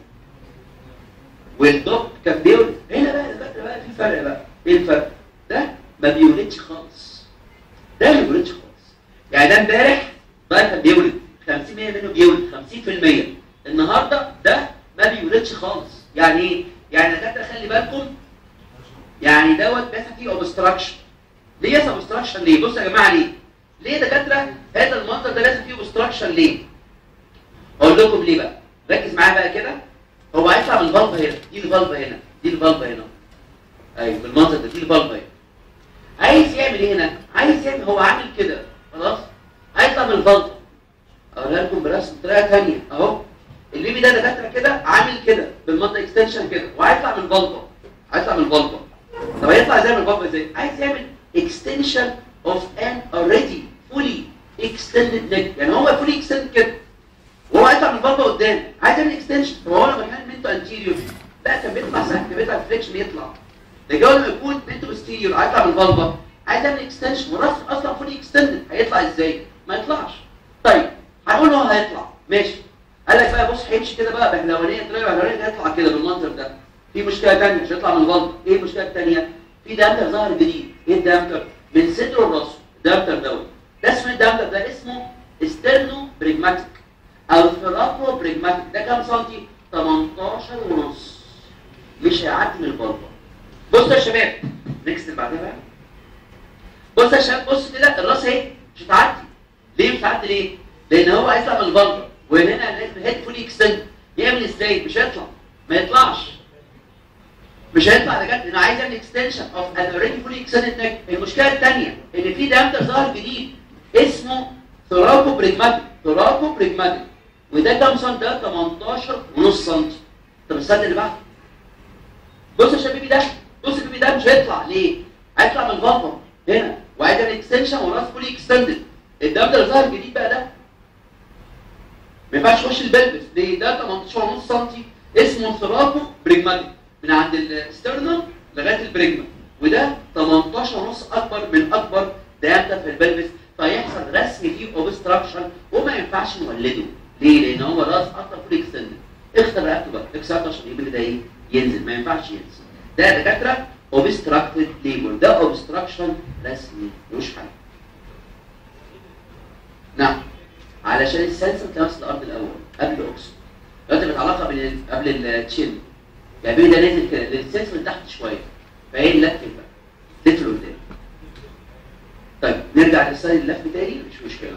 والدوب كان بيولد. هنا بقى دكاتره بقى في فرق بقى. ايه الفرق؟ ده ما بيولدش خالص، ده ما بيولدش خالص. يعني ده امبارح ده كان بيولد خمسين بالمية منه بيولد خمسين بالمية، النهارده ده ما بيولدش خالص. يعني ايه؟ يعني دكاتره خلي بالكم، يعني دوت بيحصل فيه اوبستراكشن. ليه يحصل اوبستراكشن؟ ليه؟ بصوا يا جماعه ليه؟ ليه يا دكاتره هذا المنظر ده لازم فيه اوبستراكشن ليه؟ اقول لكم ليه بقى. ركز معايا بقى كده. هو هيطلع من الفالفا هنا، دي الفالفا هنا، دي الفالفا هنا. ايوه بالمنظر ده، دي البلبه. عايز يعمل ايه هنا؟ عايز يعمل، هو عامل كده خلاص، هيطلع من البلبه. اقولها لكم برسم بطريقه ثانيه اهو. البيبي ده دكاتره كده عامل كده بالمنطقه اكستنشن كده، وهيطلع من البلبه، هيطلع من البلبه. طب هيطلع ازاي من البلبه ازاي؟ عايز يعمل اكستنشن اوف ان اوريدي فولي اكستندد نيك، يعني هو فولي اكستندد كده وهو هيطلع من البلبه قدام، عايز يعمل اكستنشن. طب هو لما كان منتو انتيريور لا كان بيطلع سهل، كان بيطلع فليكشن يطلع. لكن لما يكون منتو بوستيريور هيطلع من البلبه، عايز يعمل اكستنشن والراس اصلا فولي اكستندد، هيطلع ازاي؟ ما يطلعش. طيب هنقول له هيطلع ماشي. قال لك بقى بص هيمشي كده بقى بهلوانيه، طريقه بهلوانيه هيطلع كده بالمنظر ده. في مشكله ثانيه مش هيطلع من البلبه. ايه المشكله الثانيه؟ في دامتر ظهر جديد. ايه الدامتر؟ من صدره لراسه. الدامتر دوت ده اسمه الدامتر ده اسمه استرنو بريجماتيك او ثرابو بريجماتيك. ده كام سنتي؟ تمنتاشر ونص. مش هيعدي من البلبه. بصوا يا شباب نكست اللي بعدها بقى. بصوا يا شباب بص كده الراس اهي مش هتعدي. ليه مش هتعدي ليه؟ لان هو هيطلع من البلبه وهنا لازم الهيد فولي اكستند. يعمل ازاي؟ مش هيطلع، ما يطلعش، مش هيطلع. ده جد انا عايز اعمل اكستنشن اوف ان اوريدي فولي اكستندد نيك. المشكله الثانيه ان في دامتر ظهر جديد اسمه ثورابو بريجماتيك. ثورابو بريجماتيك وده كام سم؟ ده تمنتاشر ونص سم. طب السد اللي بعده بص يا شباب ده، بص البيبي ده مش هيطلع ليه؟ هيطلع من البطن هنا وعايز اعمل اكستنشن والراس فولي اكستندد. الدامتر ظهر جديد بقى ده ما ينفعش يخش البلبس ليه؟ ده تمنتاشر ونص سم اسمه ثورابو بريجماتيك من عند السترنم لغايه البريجما، وده تمنتاشر ونص اكبر من اكبر دامتر في البلبس، فيحصل رسم فيه اوبستراكشن وما ينفعش نولده. ليه؟ لان هو راس اصلا فولي اكستندد. اختار رقبته بقى اكس عشان يبقى ده ايه؟ ينزل، ما ينفعش ينزل. ده دكاتره اوبستراكتد ليبر، ده اوبستراكشن رسمي ملوش حل. نعم علشان السنسر تمس الارض الاول قبل الاكسجين. دلوقتي متعلقه بال قبل التشين، يعني البيبي ده نازل كده السنسور من تحت شويه فايه نلف بقى لف لقدام. طيب نرجع للسايد اللف تاني مش مشكله.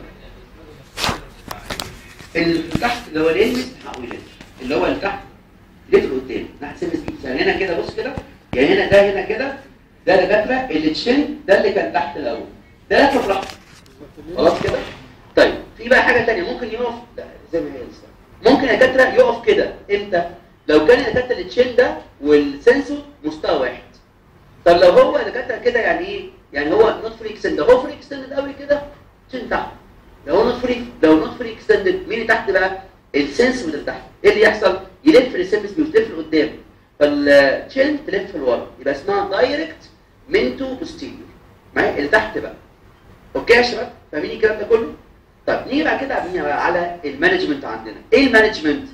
اللي تحت اللي هو الانس نحاول اللي هو اللي تحت لف لقدام ناحيه سن سبيد. يعني هنا كده بص كده، يعني هنا ده هنا كده ده دكاتره اللي تشين ده اللي كان تحت الاول ده لف براحته خلاص كده. طيب في بقى حاجه ثانيه ممكن يقف لا زي ما هي لسه. ممكن يا دكاتره يقف كده امتى؟ لو كان الدكاتره اللي تشين ده والسنسور مستوى واحد. طب لو هو الدكاتره كده يعني ايه؟ يعني هو نوت فري اكستند، هو فري اكستندد قوي كده تشين تحت. لو نوت فري لو نوت فري اكستندد مين اللي تحت بقى؟ السنسور اللي تحت. ايه اللي يحصل؟ يلف السيرفيس بيلف لقدام فالتشين تلف لورا، يبقى اسمها دايركت منتو بوستيريور. معايا اللي تحت بقى. اوكي يا شباب فاهمين الكلام ده كله؟ طب نيجي بعد كده بقى على المانجمنت عندنا. ايه المانجمنت؟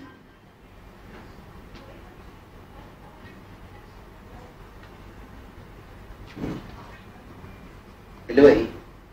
اللي هو ايه؟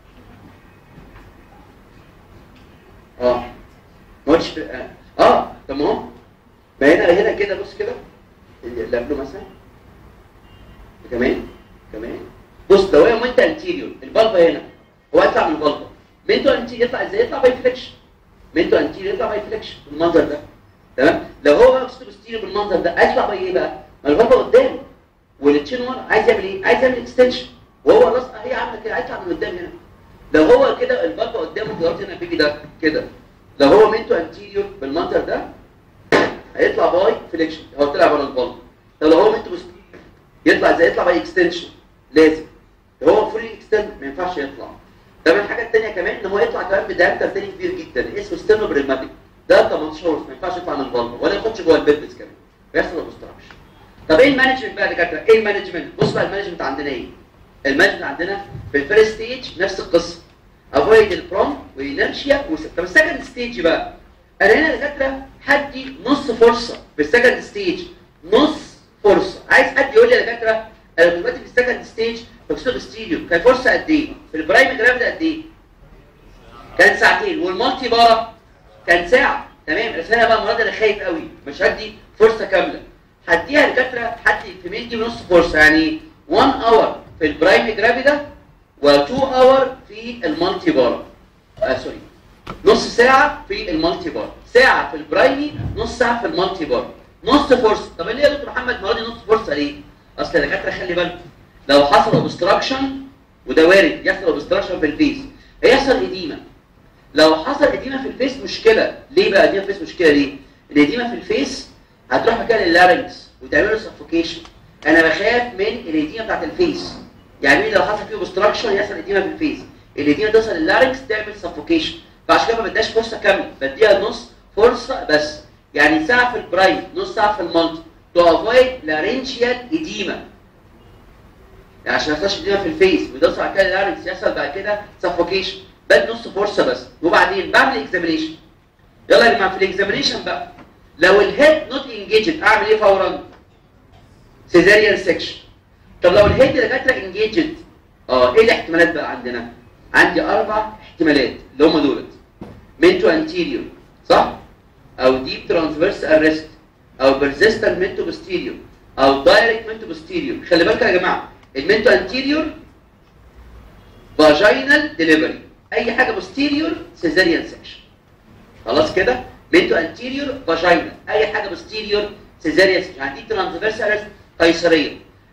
اه ما قلتش اه, آه. طب ما هو ما هنا هنا كده بص كده اللي قبله مثلا كمان كمان بص لو هي منتو انتيريور البلبه هنا هو هيطلع من البلبه. منتو انتيريور يطلع ازاي؟ يطلع باي فليكشن. منتو انتيريور يطلع باي فليكشن بالمنظر ده تمام. لو هو بوستيريور بالمنظر ده هيطلع باي ايه بقى؟ ما البلبه قدام والتشين ورا. عايز يعمل ايه؟ عايز يعمل اكستنشن وهو الراس هي عامله كده هيطلع من قدام هنا. لو هو كده البلبه قدامه دلوقتي هنا بيجي ده كده، لو هو منتو انتيريور بالمنظر ده هيطلع باي فليكشن هو طلع بره البلبه. لو هو منتو بوستيريور يطلع ازاي؟ يطلع باي اكستنشن لازم. لو هو فولي اكستند ما ينفعش يطلع. طب الحاجه الثانيه كمان ان هو يطلع كمان بدايركتر ثاني كبير جدا اسمه ستيرنو بريجماتيك. ده تمنتاشر ونص ما ينفعش يطلع من البلبه ولا يخش جوه البلبس كمان بيحصل اوبستراكشن. طب ايه المانجمنت بقى يا دكاتره؟ ايه المانجمنت؟ بص بقى المانجمنت عندنا ايه؟ المانجمنت عندنا في الفيرست ستيج نفس القصه افويد البروم وينرشيا. طب السكند ستيج بقى انا هنا يا دكاتره هدي نص فرصه في السكند ستيج، نص فرصه. عايز حد يقول لي يا دكاتره انا دلوقتي في السكند ستيج بكسر ستيريو كان فرصه قد ايه؟ في البرايم جرافيد قد ايه؟ كان ساعتين والمالتي بارا كان ساعه تمام. بس انا بقى المره دي انا خايف قوي مش هدي فرصه كامله، هديها يا دكاتره هدي الفيميل دي بنص فرصه يعني واحد اور في البرايم جرافيدا و2 اور في المالتي بارا. آه سوري نص ساعه في المالتي بارا، ساعه في البرايمي، نص ساعه في المالتي بارا، نص فرصه. طب ليه يا دكتور محمد المره دي نص فرصه ليه؟ اصل الدكاتره خلي بالكم لو حصل اوبستراكشن، وده وارد يحصل اوبستراكشن في الفيس، هيحصل اديمه. لو حصل اديمه في الفيس مشكله. ليه بقى اديمه في الفيس مشكله؟ ليه؟ الاديمه في الفيس هتروح مكان اللارنكس وتعمل له سفوكيشن. انا بخاف من الاديمه بتاعت الفيس. يعني لو حصل فيه اوبستراكشن يحصل اديمه في الفيس، الاديمه توصل لللارنكس تعمل سفوكيشن، فعشان كده ما بديهاش فرصه كامله، بديها نص فرصه بس. يعني ساعه في البرايم، نص ساعه في المالتي، تو افويد لارنشيال اديمه. يعني عشان ما يحصلش اديمه في الفيس ويوصل على كده اللارنكس يحصل بعد كده سفوكيشن، بدي نص فرصه بس. وبعدين بعمل اكزامينيشن. يلا يا جماعه في الاكزامينيشن بقى، لو الهيد نوت انجيجد اعمل ايه فورا؟ سيزاريان سيكشن. طب لو الهيد يا دكاتره انجيجد، اه ايه الاحتمالات بقى عندنا؟ عندي اربع احتمالات اللي هم دولت: منتو انتيريور صح؟ او ديب ترانسفيرس ارست، او بيرزيستنت منتو بوستيريور، او دايركت منتو بوستيريور. خلي بالكم يا جماعه المنتو انتيريور فاجينال ديليفري، اي حاجه بوستيريور سيزاريان سيكشن. خلاص كده؟ منتو انتيريور فاجينال، اي حاجه بوستيريور سيزاريان سيكشن. يعني ديب ترانسفيرس ارست قيصريه،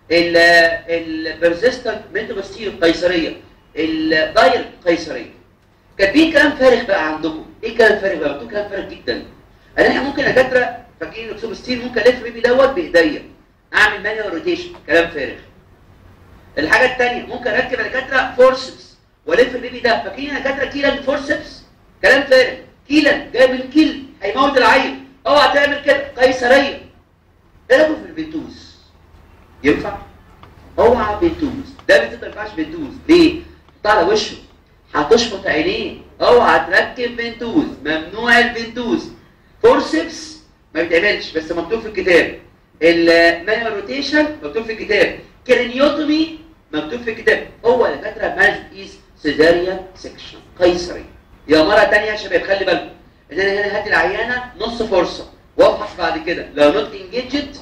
البرزيستنت منتو بوستيريور قيصريه، الدايركت قيصريه. كاتبين كلام فارغ بقى عندكم. ايه كلام فارغ بقى؟ مكتوب كلام فارغ جدا. انا احنا ممكن يا دكاتره فاكرين الاكسوب ستيل ممكن الف بيبي دوت بايديا، اعمل مانيوال روتيشن، كلام فارغ. الحاجه الثانيه ممكن اركب يا دكاتره فورسبس والف البيبي ده، فاكرين يا دكاتره كيلان فورسبس؟ كلام فارغ. كيلان جاي من الكيل هيموت العيل، اوعى تعمل كده، قيصريه. ايه رايكم في البنتوز؟ ينفع؟ اوعى بنتوز، ده بنتوز ما ينفعش بنتوز. ليه؟ حطها على وشه، هتشفط عينيه، اوعى تركب بنتوز، ممنوع البنتوز. فورسبس ما بيتعملش بس مكتوب في الكتاب. المانيوال روتيشن مكتوب في الكتاب. كرينيوتومي مكتوب في الكتاب. هو اللي فاكره مانج از سيزاريان سيكشن قيصري. يا مره ثانيه يا شباب خلي بالكم ان انا هنا هدي العيانه نص فرصه وابحث بعد كده. لو نوت انجيجد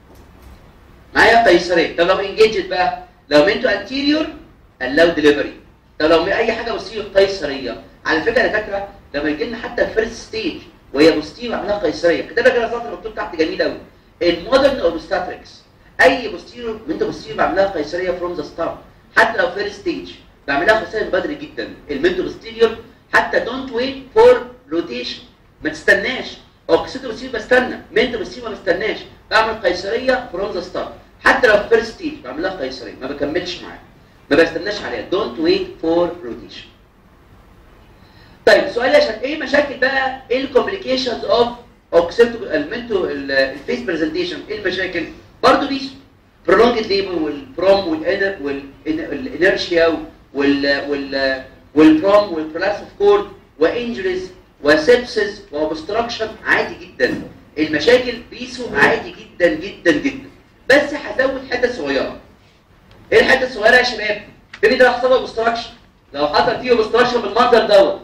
معايا قيصريه. طب لو انجيجد بقى، لو منتو انتيريور allow ديليفري. طب لو اي حاجه بوستيريور قيصريه. على فكره يا دكاتره لما يجي لنا حتى الفيرست ستيج وهي بوستيريور عملها قيصريه، كده كده سطر مكتوب تحت جميل قوي. المودرن اوبستاتريكس اي بوستيريور منتو بوستيريور بعملها قيصريه فروم ذا ستارت، حتى لو فيرست ستيج بعملها قيصريه بدري جدا. المنتو بوستيريور حتى دونت ويت فور روتيشن، ما تستناش. اوكسيتو بوستيريور بستنى، منتو بوستيريور ما بستناش، بعمل قيصريه فروم ذا ستارت. حتى لو في فيرست ستيج بعملها قيصريه، ما بكملش معاها، ما بستناش عليها. دونت ويت فور روتيشن. طيب سؤال عشان ايه مشاكل بقى؟ ايه الكومبليكيشنز اوف اوكسيتو المنتو الفيس برزنتيشن؟ ايه المشاكل؟ برضه بيس برولونجد ليبر والبروم والانر والانرشيا وال وال والبروم والبرولاسيف كورد وانجريز وسيبسز واوبستراكشن عادي جدا. المشاكل بيسو عادي جدا جدا جدا. بس هزود حته صغيره. ايه الحته الصغيره يا شباب؟ البيبي ده حصل له اوبستراكشن. لو حصل فيه اوبستراكشن بالمنظر دوت،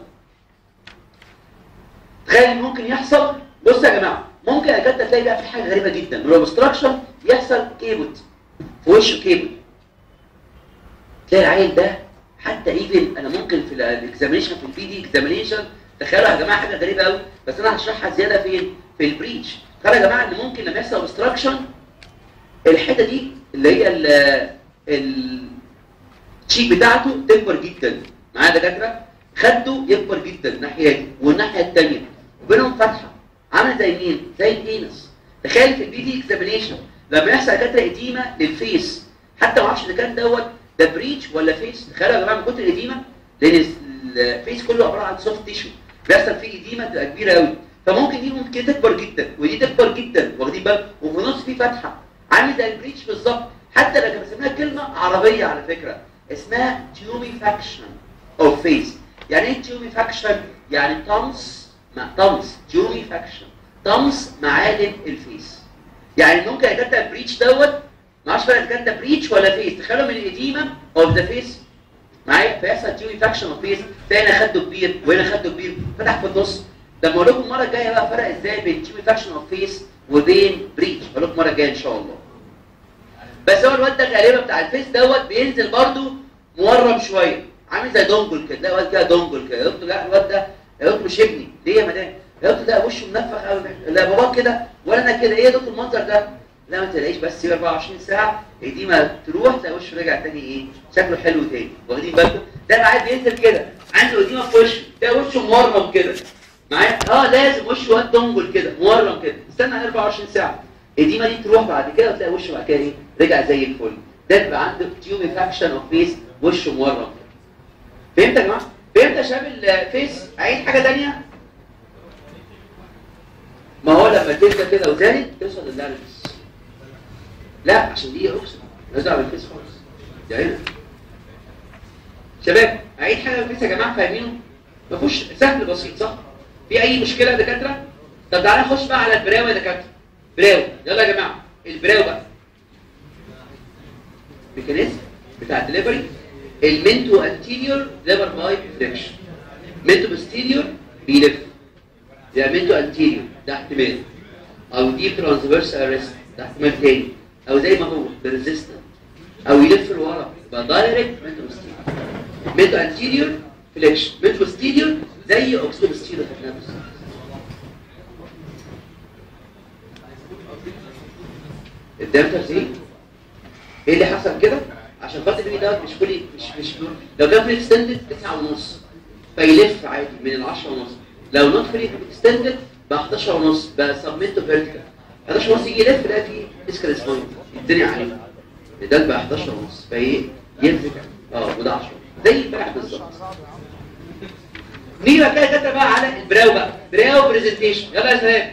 تخيل ممكن يحصل. بصوا يا جماعه، ممكن يا جدع تلاقي بقى في حاجه غريبه جدا من الاوبستراكشن يحصل كيبوت في وشه، كيبوت. تلاقي العيل ده حتى ايفن انا ممكن في الاكزامينشن في البي دي اكزامينشن، تخيلوا يا جماعه حاجه غريبه قوي بس انا هشرحها زياده فين؟ في البريتش. تخيلوا يا جماعه ان ممكن لما يحصل اوبستراكشن الحته دي اللي هي ال التشيك بتاعته تكبر جدا. معايا دكاتره؟ خده يكبر جدا الناحيه دي والناحيه الثانيه وبينهم فتحه عامله زي مين؟ زي البينس. تخيل في البي دي اكزامينشن لما يحصل دكاتره اديمه للفيس، حتى ما اعرفش اذا كان دوت ده بريتش ولا فيس. تخيلوا يا جماعه من كتر الاديمه، لان الفيس كله عباره عن سوفت تيشو بيحصل فيه اديمه تبقى كبيره قوي، فممكن دي ممكن تكبر جدا ودي تكبر جدا، واخدين بالكم؟ وفي النص في فتحه عامل زي البريتش بالظبط. حتى لو بسميها كلمه عربيه على فكره اسمها تيوميفاكشن اوف فيس. يعني ايه تيوميفاكشن؟ يعني طمس مع طمس. تيوميفاكشن طمس معالم الفيس. يعني ممكن يا كده بريتش دوت ما اعرفش بقى اذا كان ده بريتش ولا فيس. تخيلوا من الاديمه اوف ذا فيس معايا فيحصل تيوميفاكشن اوف فيس. تلاقي هنا خده كبير وهنا خده كبير فتح في النص. لما اقول لكم المره الجايه بقى فرق ازاي بين تيوميفاكشن اوف فيس وبين بريتش، اقول لكم المره الجايه ان شاء الله. بس هو الواد ده غالبا بتاع الفيس دوت بينزل برده مورم شويه، عامل زي دونجل كده. تلاقي الواد كده دونجل كده. قلت لا الواد ده يا دكتور مش ابني. ليه يا مدام؟ قلت لا وشه منفخ قوي. لا بابا كده ولا انا كده. ايه يا دكتور المنظر ده؟ لا ما تلاقيش بس أربعة وعشرين ساعه الاديمه تروح تلاقي وشه رجع تاني ايه شكله حلو تاني. واخدين بالكم؟ ده معاه بينزل كده عنده اديمه في وشه، ده وشه مورم كده معايا، اه لازم وشه واد دنجل كده مورم كده، استنى على أربعة وعشرين ساعه الاديمه دي تروح بعد كده وتلاقي وشه بعد كده ايه رجع زي الفل. ده بيبقى عنده تيوميفاكشن اوف فيس، وشه مورم. فهمت يا جماعه؟ فهمت يا شباب الفيس؟ عايز حاجه ثانيه؟ ما هو لما تبدا كده وزادت توصل لللارنكس. لا عشان دي اوكسجين مالهاش دعوه بالفيس خالص. ده هنا. شباب عايز حاجه بالفيس يا جماعه فاهمينه؟ ما فيهوش سهل بسيط صح؟ في اي مشكله يا دكاتره؟ طب تعالى نخش بقى على البراو يا دكاتره. براو يلا يا جماعه البراو بقى. ميكانيزم بتاع الدليفري المنتو انتيريور ليفر باي فليكشن. منتو بوستيريور بيلف. ده منتو انتيريور ده احتمال. او ديب ترانسفيرس ارست ده احتمال تاني. او زي ما هو بريزيستنت. او يلف لورا يبقى دايركت منتو بوستيريور. منتو انتيريور فليكشن. منتو بوستيريور زي اوكسيدو بوستيريور نفس. الدمتر ايه؟ ايه اللي حصل كده؟ عشان خاطر البيبي دوت مش كل مش مش لو كان فري اكستندد تسعة ونص فيلف عادي من ال عشرة ونص. لو نوت فري اكستندد بقى حداشر ونص بقى سبمنتو فيرتيكال. حداشر ونص يجي يلف يلاقي فيه اسكال سبوينت الدنيا عليه. ده بقى حداشر ونص فايه يلف اه وده عشرة زي امبارح بالظبط. نيجي بقى كده كده بقى على البراو بقى. براو برزنتيشن يلا يا سلام.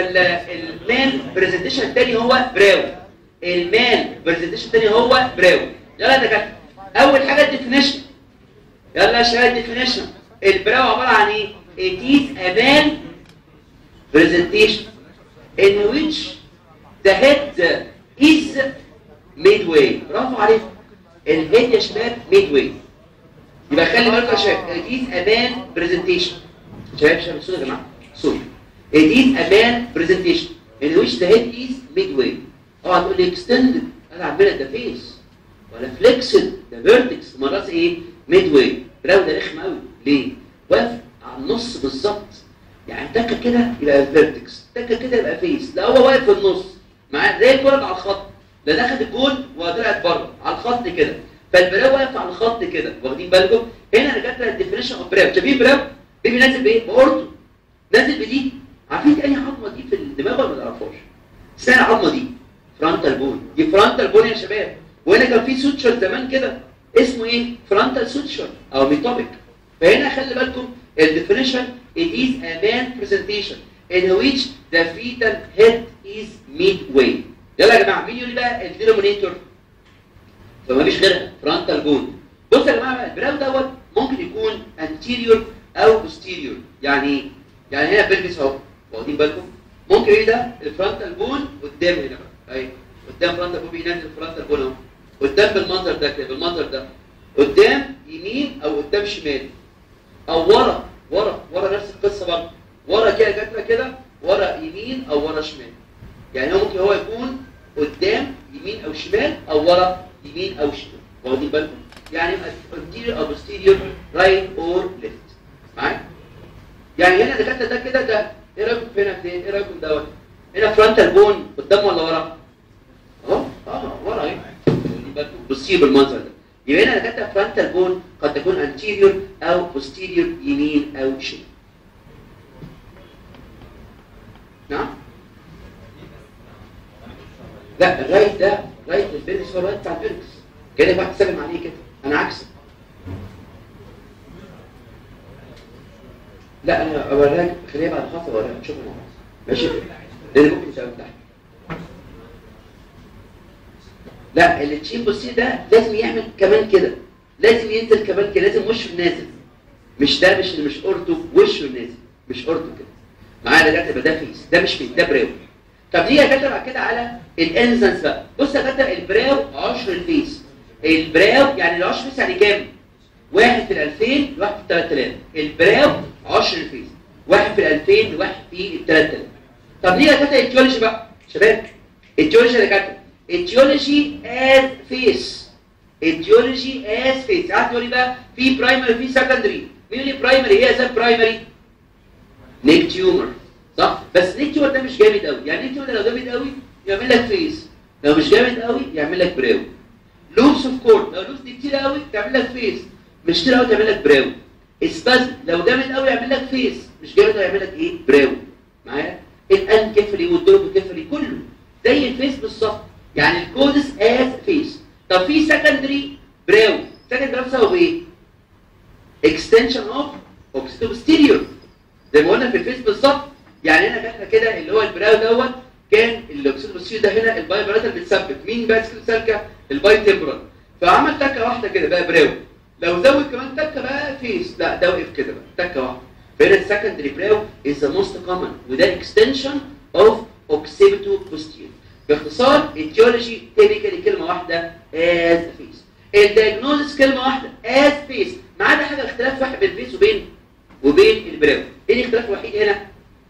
المان برزنتيشن الثاني هو براو. المان برزنتيشن الثاني هو براو. يلا يا دكاتره اول حاجه الديفينيشن. يلا يا شباب الديفينيشن. البراو عباره عن ايه؟ it is a man presentation in which the head is midway. برافو عليكم. الهيد يا شباب midway. يبقى خلي بالكم يا شباب it is a man presentation. شباب شباب صوت يا جماعه صوت. it is a man presentation in which the head is midway. اه هتقول لي extended انا عاملها ده فيس ولا فليكسد ده فيرتكس مرات ايه ميد واي. براو ده رخم قوي ليه؟ واقف على النص بالظبط. يعني تكه كده يبقى فيرتكس تكه كده يبقى فيس. لا هو واقف في النص معاه زي الكوره على الخط لا دخلت الجول ولا طلعت بره على الخط كده. فالبراو واقف على الخط كده. واخدين بالكم؟ هنا انا جات لها الديفينيشن اوف براو. شايفين براو؟ بيبي نازل بايه؟ باورتو نازل بدي. عارفين اي عظمه دي في الدماغ ولا ما تعرفوش؟ اسمها العظمه دي فرونتال بون. دي فرونتال بون يا شباب. وهنا كان في سوتشر زمان كده اسمه ايه؟ فرونتال سوتشر او ميتوبيك. فهنا خلي بالكم الديفينيشن it is a man presentation in which the fetal head is midway. يلا يا جماعه مين يقول لي بقى الدينومينيتور؟ فما فيش غيرها فرونتال بون. بصوا يا جماعه بقى البراو دوت ممكن يكون anterior او posterior. يعني ايه؟ يعني هنا بلبس اهو واخدين بالكم؟ ممكن ايه ده؟ الفرونتال بون قدام هنا بقى اهي قدام فرونتال بون بينزل الفرونتال بون اهو قدام بالمنظر ده كده بالمنظر ده قدام يمين او قدام شمال او ورا ورا ورا نفس القصه برضه ورا كده جاتنا كده ورا يمين او ورا شمال. يعني هو ممكن هو يكون قدام يمين او شمال او ورا يمين او شمال. واخدين بالكم؟ يعني يبقى anterior او posterior right or left. معايا؟ يعني هنا دكاتره ده كده ده ايه رايكم هنا فين؟ ايه رايكم دوت؟ هنا فرونتال بون قدام ولا ورا؟ اهو اه ورا اهي. بصي بالمنظر ده. يبقى هنا دكاتره فرونتال بون قد تكون انتيريور او بوستيريور يمين او شمال. نعم؟ لا الرايت ده رايت البيركس هو الرايت بتاع البيركس. كده واحد سلم عليه كده انا عكسه. لا انا اوريك خليها بعد خطوه اوريك تشوفها مع بعض. ماشي؟ لان ممكن تبقى تحت. لا التشين بوستير ده لازم يعمل كمان كده. لازم ينزل كمان كده. لازم وشه نازل. مش ده مش مش اورتو وشه نازل. مش اورتو كده. معايا ده كاتب ده فيس. ده مش فيس ده براو. طب دي كاتب بعد كده على الانزنس بقى. بص يا كاتب البراو عشر الفيس. البراو يعني ال عشرة فيس يعني كام؟ واحد في الألفين لواحد في الثلاث آلاف. البراو عشر الفيس. واحد في الألفين لواحد في الثلاث آلاف. طب ليه يا كاتب التيولوجي بقى؟ شباب التيولوجي اللي كاتب التيولوجي از فيس. التيولوجي از فيس. عارف تقول لي بقى في برايمري في سكندري. مين يقول لي برايمري هي زي برايمري؟ نيك تيومر صح؟ بس نيك تيومر ده مش جامد قوي. يعني نيك تيومر ده لو جامد قوي يعمل لك فيس، لو مش جامد قوي يعمل لك براو. لوبس اوف كورد، لو لوبس دي كتير قوي تعمل لك فيس، مش كتير قوي تعمل لك براو. اسبازم لو جامد قوي يعمل لك فيس، مش جامد قوي يعمل لك ايه؟ براو. معايا؟ الانكفلي والدوربكفلي كله زي الفيس بالظبط، يعني الكودس از فيس. طب في سكندري براو، سكندري براو بسبب ايه؟ اكستنشن اوف اوكسيتو بوستيريور زي ما قلنا في الفيس بالظبط. يعني هنا جاتنا كده اللي هو البراو دوت كان الاوكسيتو بوستيريور ده هنا الباي براتال بتثبت مين بس كده سالكه؟ الباي تمبرال، فعمل تكه واحده كده بقى براو. لو زود كمان تكه بقى فيس، لا ده وقف كده بقى تكه واحده. فهنا السكندري براو از ذا موست كومن وده اكستنشن اوف اوكسيتو بوستيريور. باختصار التيولوجي تيبيكالي كلمه واحده از فيس. الدايجنوزس كلمه واحده از فيس، ما عدا حاجه اختلاف واحد بين الفيس وبين وبين البراو. ايه الاختلاف الوحيد هنا؟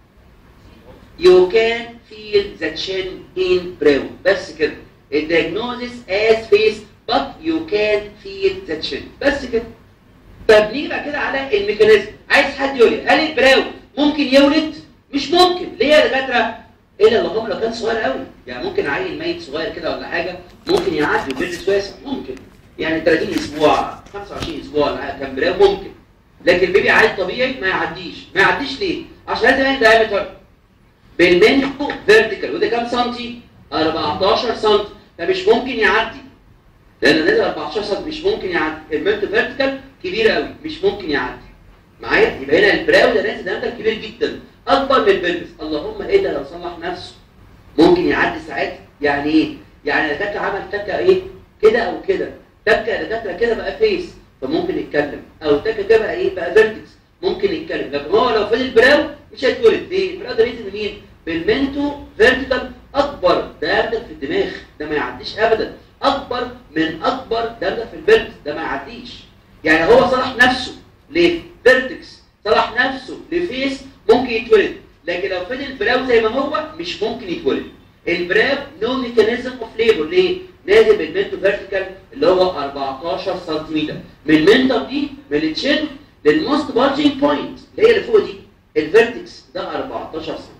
You can feel the chin in brow بس كده. الدايجنوزس as face but you can feel the chin بس كده. طب نيجي بقى كده على الميكانيزم. عايز حد يقول لي هل البراو ممكن يولد؟ مش ممكن. ليه يا دكاتره؟ الا اللهم لو كان صغير قوي، يعني ممكن عيل ميت صغير كده ولا حاجه ممكن يعدي وبيلبس واسع ممكن، يعني ثلاثين اسبوع خمسة وعشرين اسبوع ولا حاجه كان براو ممكن. لكن البيبي عيل طبيعي ما يعديش، ما يعديش ليه؟ عشان لازم يعمل دايمتر بالمنتو فيرتيكال وده كام سنتي؟ أربعتاشر سنتي، فمش ممكن يعدي. لان نازل أربعتاشر سنتي مش ممكن يعدي، المنتو فيرتيكال كبير قوي مش ممكن يعدي. معايا؟ يبقى هنا البراو ده نازل دايمتر كبير جدا اكبر من البلبس، اللهم ايه ده لو صلح نفسه ممكن يعدي ساعتها. يعني ايه؟ يعني الدكاتره عمل تكه ايه؟ كده او كده، تكه الدكاتره كده بقى فيس فممكن يتكلم، او تكه كده بقى ايه؟ بقى فيرتكس ممكن يتكلم. لكن هو لو فضل براو مش هيتولد. ليه؟ البراو ده نزل منين؟ بالمنتو فيرتيكال اكبر دايمتر في الدماغ، ده ما يعديش ابدا، اكبر من اكبر دايمتر في البلبس، ده ما يعديش. يعني هو صلح نفسه لفيرتكس، صلح نفسه لفيس ممكن يتولد. لكن لو فضل البراو زي ما هو مش ممكن يتولد. البراو نو ميكانيزم اوف ليبر. ليه؟ نازل بالمنتو فيرتيكال اللي هو أربعتاشر سنتيمتر من المنتم دي من التشين للموست بارجنج بوينت اللي هي اللي فوق دي الفيرتكس ده أربعتاشر سنتي.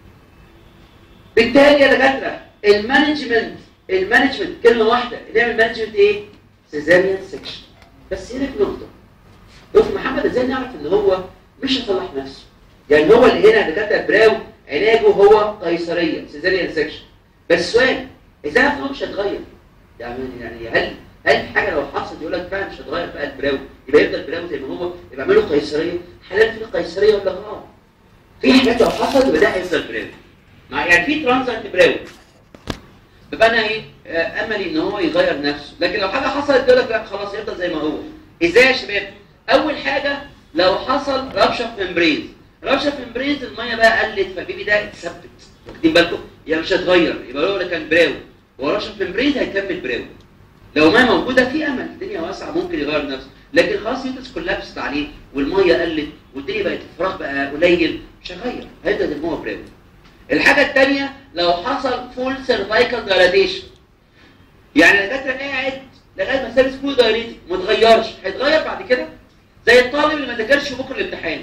بالتالي يا دكاتره المانجمنت المانجمنت كلمه واحده نعمل مانجمنت ايه؟ سيزاريان سكشن. بس هنا في نقطه دكتور محمد ازاي نعرف ان هو مش هيصلح نفسه؟ يعني هو اللي هنا دكاتره براو علاجه هو قيصريه سيزاريان سكشن. بس سؤال ازاي نعرف ان هو مش هيتغير؟ يعني يعني هل هل حاجه لو حصلت يقول لك فعلا مش هتغير بقى البراو يبقى يفضل براو زي ما هو يبقى اعمله قيصريه؟ حالات في قيصريه ولا غلط؟ في حاجات لو حصلت يبقى ده هيفضل براو. مع يعني في ترانزنت براو يبقى انا ايه آه املي ان هو يغير نفسه. لكن لو حاجه حصلت يقول لك لا خلاص يفضل زي ما هو. ازاي يا شباب؟ اول حاجه لو حصل رابشر في ممبريز، رابشر في ممبريز الميه بقى قلت فالبيبي ده اتثبت، واخدين بالكم؟ يعني مش هتغير، يبقى هو اللي كان براو ورابشر في ممبريز هيكمل براو. لو ما موجوده في امل الدنيا واسعه ممكن يغير نفسه. لكن خلاص يوتس كولابست عليه والميه قلت والدنيا بقت الفراغ بقى قليل مش هيغير، هيفضل زي ما هو براو. الحاجه الثانيه لو حصل فول سيرفايكال دايلاتيشن، يعني الدكاتره قاعد لغايه ما سيرفيس فول دايليتد ما اتغيرش، هيتغير بعد كده؟ زي الطالب اللي ما ذاكرش بكره الامتحان.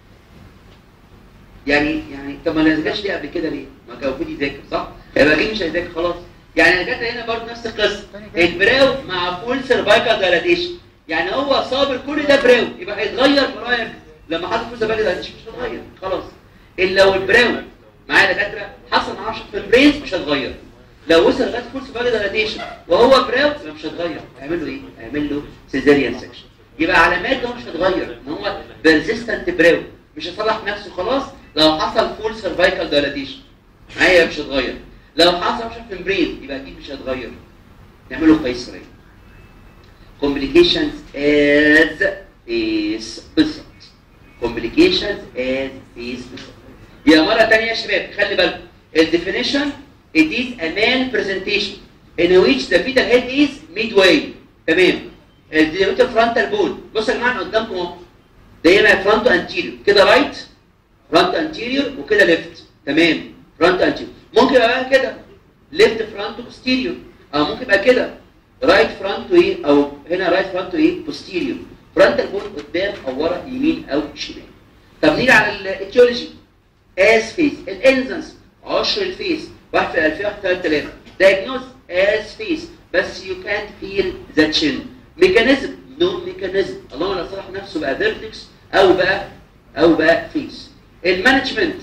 يعني يعني طب ما ذاكرش ليه قبل كده ليه؟ ما كان المفروض يذاكر صح؟ يبقى اكيد مش هيذاكر خلاص. يعني الدكاتره هنا برضه نفس القصه، البراو مع فول سيرفايكال دايلاتيشن، يعني هو صابر كل ده براو يبقى هيتغير في رايك لما حصل فول سيرفايكال دايلاتيشن مش هيتغير خلاص. الا لو البراو معايا دكاتره حصل معاه شق في البرينز مش هتغير. لو وصل لغايه فول سيرفايكال دايلاتيشن وهو براو يبقى مش هتغير، اعمل له ايه؟ اعمل له سيزاريان سكشن. يبقى علامات ده مش هتغير ان هو بيرزيستنت براو مش هيصلح نفسه خلاص. لو حصل فول سيرفايكال دايلاتيشن معايا مش هتغير. لو حصل شق في البرين يبقى اكيد مش هتغير، نعمل له قيصريه. complications as face بالظبط. complications as face بالظبط. يا مرة تانية يا شباب خلي بالكم الديفينيشن it is a man presentation in which the fetal head is midway. تمام. الديامتر فرونتال بون بصوا يا جماعه قدامكم اهو ده هنا فرونتو انتيريور كده رايت فرونتو انتيريور وكده ليفت. تمام فرونتو انتيريور. ممكن يبقى كده ليفت فرونتو بوستيريور او ممكن يبقى كده رايت فرونتو ايه او هنا رايت فرونتو ايه بوستيريور. فرونتال بون قدام او ورا يمين او شمال. طب نيجي على الاتيولوجي as face الانزنس عشر الفيس واحد في ألفين واحد ثلاثة آلاف. diagnose as face بس you can't feel the chin. mechanism no mechanism. اللهم لا صلح نفسه بقى vertex او بقى او بقى فيس. المانجمنت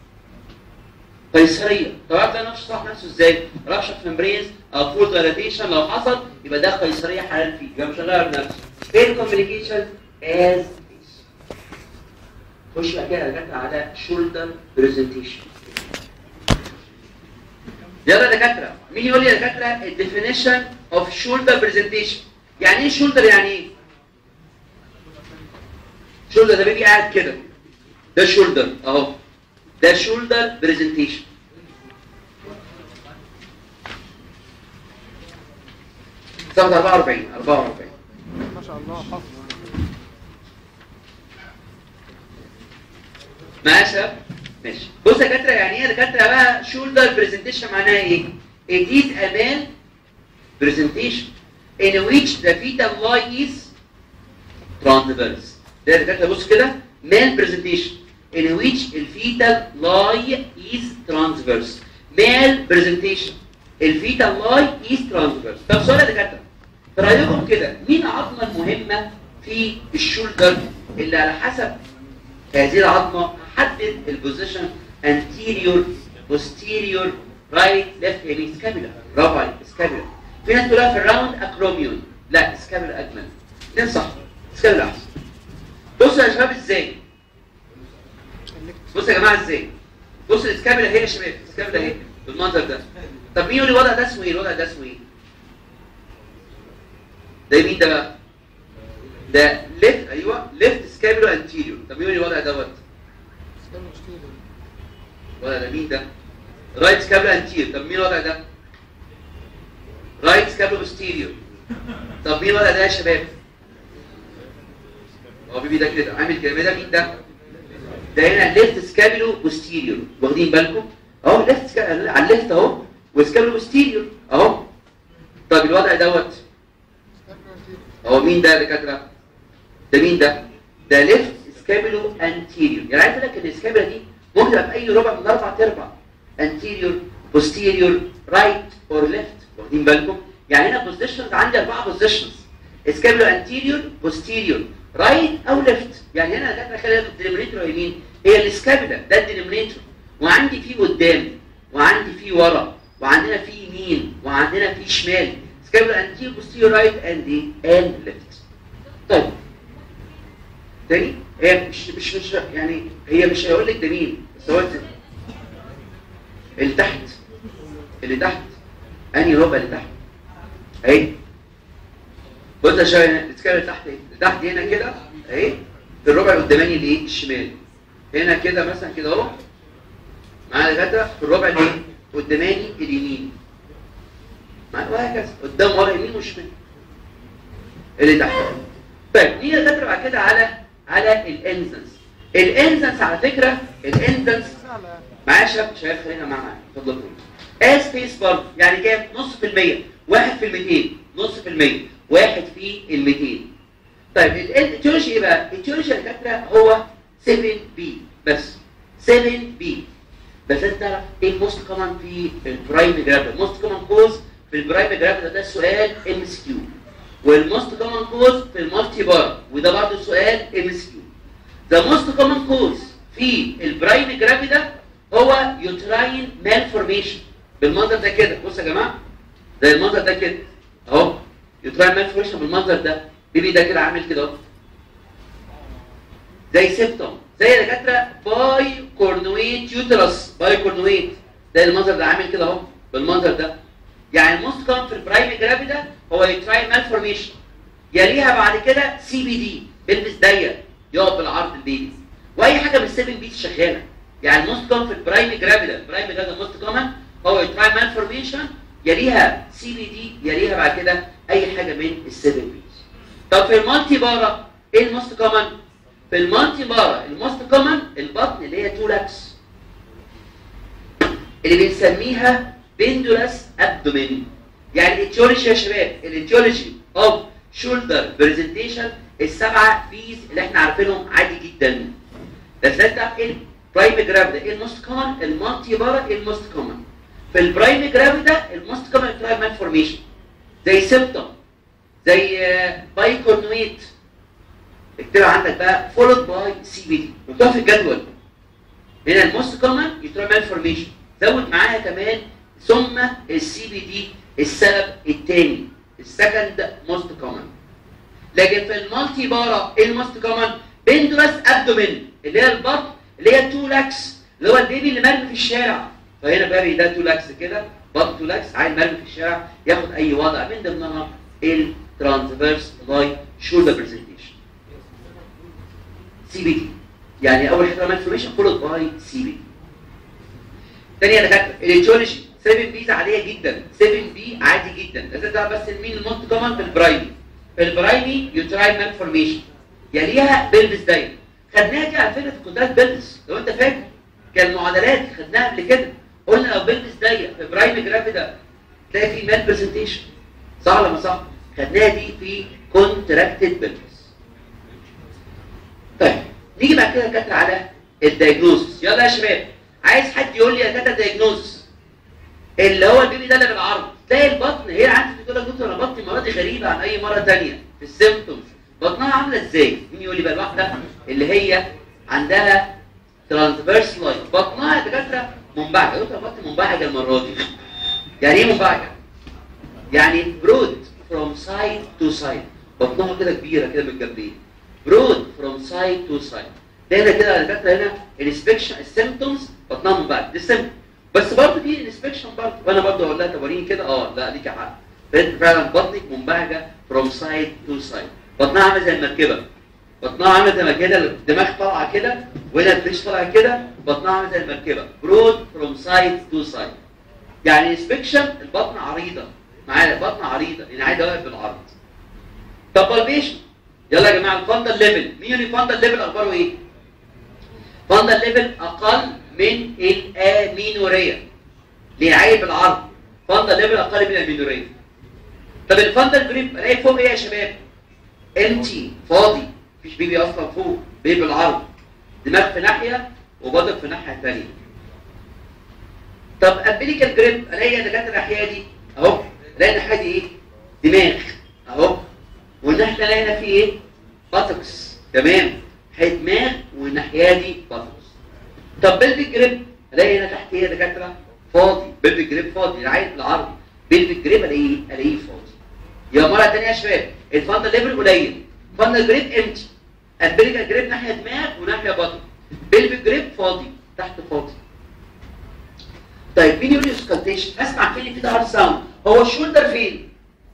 قيصريه. طبعا ده نفسه صلح نفسه ازاي؟ رابشر في ممبرينز او فول دايلاتيشن لو حصل يبقى ده قيصريه حلال فيه، يبقى مش هغير نفسه. ايه الكوميونيكيشن از فيس. خش بقى كده دكاتره على شولدر برزنتيشن. يلا يا دكاتره، مين يقول لي يا دكاتره الديفينيشن اوف شولدر برزنتيشن؟ يعني ايه شولدر؟ يعني ايه؟ شولدر ده بيبي قاعد كده، ده شولدر اهو، ده شولدر برزنتيشن. صفحة أربعة وأربعين أربعة وأربعين ما شاء الله حفظ. ماشي ماشي. بص يا دكاتره، يعني ايه يا دكاتره بقى شولدر برزنتيشن؟ معناها ايه؟ It is a male presentation in which the fetal lie is transverse. ده يا دكاتره بص كده male presentation in which الفيتال lie is transverse. male presentation الفيتال lie is transverse. طب سؤال يا دكاتره، في رايكم كده مين العظمه المهمه في الشولدر اللي على حسب هذه العظمه حدد البوزيشن anterior posterior right left يمين؟ سكابيلا. برافو عليك سكابيلا. في ناس تقولها في الراوند اكروميون، لا سكابيلا اجمل. الاثنين صح، سكابيلا احسن. بصوا يا شباب ازاي؟ بصوا يا جماعه ازاي؟ بصوا السكابيلا هي يا شباب، السكابيلا اهي بالمنظر ده. طب مين يقول لي الوضع ده اسمه ايه؟ الوضع ده اسمه ايه؟ ده مين ده بقى؟ ده ليفت، ايوه ليفت سكابيلا انتيريور. طب مين يقول لي الوضع دوت؟ الوضع ده مين ده؟ رايت سكابيلا انتيريور. طب مين الوضع ده؟ رايت سكابيلا بوستيريور. طب مين الوضع ده يا شباب؟ هو بيبي ده كده عامل كده، ده مين ده؟ ده هنا ليفت سكابيلو بوستيريور. واخدين بالكم؟ اهو ليفت سكابيلو على الليفت اهو، وسكابيلو بوستيريور اهو. طب الوضع دوت هو مين ده يا دكاتره؟ ده مين ده؟ ده ليفت سكابيلو انتيريور. يعني عايز اقول لك ان السكابيلا دي ممكن تبقى في اي ربع من اربع ارباع، انتيريور بوستيريور رايت اور ليفت. واخدين بالكم؟ يعني هنا بوزيشنز عندي اربعه بوزيشنز، سكابيلو انتيريور بوستيريور رايت او ليفت. يعني هنا دكاتره خلي بالك الدينومينيتور يمين هي السكابيلا، ده الدينومينيتور، وعندي فيه قدام وعندي فيه ورا وعندنا فيه يمين وعندنا فيه شمال، سكابيلا انتيريور بوستيريور رايت اند اند ليفت. طيب تاني هي مش مش مش يعني هي مش هيقول لك ده مين، بس هو اللي تحت اللي تحت انهي ربع اللي تحت اهي. بص يا شباب السكابيلا تحت اهي، اللي تحت هنا كده اهي في الربع القداماني اللي ايه الشمال، هنا كده مثلا كده اهو معانا دكاتره في الربع اللي ايه قداماني اليمين، وهكذا قدام ورا يمين وشمال اللي تحت. طيب نيجي دكاتره بعد كده على على الانزنس. الانزنس على فكره الانزنس معايا يا شباب، شباب خلينا معايا اتفضلوا. اس بيس برضه يعني كام؟ نص في المية، واحد في الميتين، نص في المية، واحد في الميتين. طيب الاتيولوجي ايه بقى؟ الاتيولوجي يا دكاتره هو سبعة بي بس، سبعة بي بس. انت تعرف ايه الموست كومن في البرايم جرافيتا؟ الموست كومن كوز في البرايم جرافيتا ده سؤال ام اس كيو، والموست كومن كوز في المالتي بار وده برضه سؤال ام اس كيو. ذا موست كومن كوز في البرايم جرافيتا هو يوتراين مال فورميشن بالمنظر ده كده. بصوا يا جماعه ده المنظر ده كده اهو، يوتراين مال فورميشن بالمنظر ده، بيبي ده كده عامل كده اهو زي سيبتوم، زي دكاتره باي كورنويت يوترس، باي كورنويت ده المنظر ده عامل كده اهو بالمنظر ده. يعني الموست كومن في البرايم جرافيتا هو يوتراين مال فورميشن، يليها بعد كده سي بي دي بيلبس ضيق يقف بالعرض البيبي، واي حاجه من السبن بيتس شغاله. يعني الموست كومن في البرايم جرافيتا، البرايم جرافيتا الموست كومن هو يوتراين مال فورميشن، يليها سي بي دي، يليها بعد كده اي حاجه من السبن بيتس. طب في المالتي بارا ايه الموست كومن؟ في المالتي بارا الموست كومن البطن اللي هي تولاكس اللي بنسميها بندولاس ابدومين. يعني الاتيولوجي يا شباب، الاتيولوجي اوف شولدر برزنتيشن السبعه بيز اللي احنا عارفينهم عادي جدا. بس انت تعرف ايه البرايم جرافيتا ايه الموست كومن؟ المالتي بارا ايه الموست كومن؟ في البرايم جرافيدا الموست كومن يوتراين مالفورميشن زي سيبتوم زي بايكورنويت. اكتبها عندك بقى فولود باي سي بي دي، مكتوبه في الجدول. هنا الموست كومن يوتراين مالفورميشن، زود معاها كمان ثم السي بي دي السبب الثاني السكند موست كومن. لكن في المالتي بارا ايه الموست كومن؟ بندولاس ابدومين اللي هي البطن اللي هي تو لاكس اللي هو البيبي اللي مرمي في الشارع. فهنا بابي ده تو لاكس كده، بطن تو لاكس عيل مرمي في الشارع ياخد اي وضع من ضمنها الترانسفيرس لاي شولدر برزنتيشن. سي بي دي يعني اول حاجه مالفورميشن فولود باي سي بي دي. ثانيه يا دكاتره الاتيولوجي سبعة بيز عاديه جدا، سبعة بي عادي جدا. لازم تعرف بس مين الموست كومن في البرايمي. في البرايمي يوتراين مالفورميشن يليها بلفس ضيق. خدناها دي على فكره في كونتراكت بلفس لو انت فاكر، كان معادلات خدناها قبل كده. قلنا لو بلفس ضيق في برايمي جرافيدا تلاقي فيه مال برزنتيشن، صح ولا مش صح؟ خدناها دي في كونتراكتد بلفس. طيب نيجي بعد كده دكاتره على الدايجنوزس. يلا يا شباب عايز حد يقول لي يا دكاتره دايجنوزس اللي هو البيبي ده اللي بالعرض. تلاقي البطن هي عندي بتقول لك دكتور انا بطني المره دي غريبه عن اي مره ثانيه في السيمبتومز. بطنها عامله ازاي؟ مين يقول لي بقى الواحده اللي هي عندها ترانسفيرس لاين بطنها يا دكاتره منبعجه. دكتور بطني منبعجه المره دي. يعني ايه منبعجه؟ يعني برود فروم سايد تو سايد، بطنها كده كبيره كده من الجنبين. برود فروم سايد تو سايد. ده هنا كده يا دكاتره هنا الانسبكشن السيمبتومز بطنها منبعجه، دي السيمبتوم. بس برضه في انسبكشن برضه، وانا برضه اقول لها طب وريني كده، اه لا ليكي حق. فعلا بطنك منبعجه فروم سايد تو سايد. بطنها عامله زي المركبه. بطنها عامله زي ما كده الدماغ طالعه كده وهنا الفيش طالعه كده، بطنها عامله زي المركبه. برود فروم سايد تو سايد. يعني انسبكشن البطن عريضه معايا، البطن عريضه لان عايزه واقف بالعرض. طب بالبيشن يلا يا جماعه الفندل ليفل، مين اللي فندل ليفل اخباره ايه؟ فندل ليفل اقل من الامينوريه. ليه عايب بالعرض؟ فندل ليفل اقل من الامينوريه. طب الفندل جريب الاقي فوق ايه يا شباب؟ امتي فاضي، مفيش بيبي اصلا فوق، بيبي بالعرض. دماغ في ناحيه وبطن في ناحيه ثانيه. طب امبليكال جريب الاقي يا دكاتره الناحيه دي اهو، الاقي الناحيه دي ايه؟ دماغ اهو، والناحيه الاقي هنا في ايه؟ باتكس. تمام، هي دماغ والناحيه دي باتكس. طب بلفيك جريب الاقي هنا تحت ايه يا دكاتره؟ فاضي، بلفيك جريب فاضي، العين بالعرض. بلفيك جريب الاقيه الاقيه فاضي. يبقى مره ثانيه يا شباب الفندل ليفل قليل، فندل جريب امتي، امبليكال جريب ناحيه دماغ وناحيه بطن، بلفيك جريب فاضي تحت فاضي. طيب مين يقول لي سكالتيشن؟ اسمع فين في ده هارد ساوند. هو الشولدر فين؟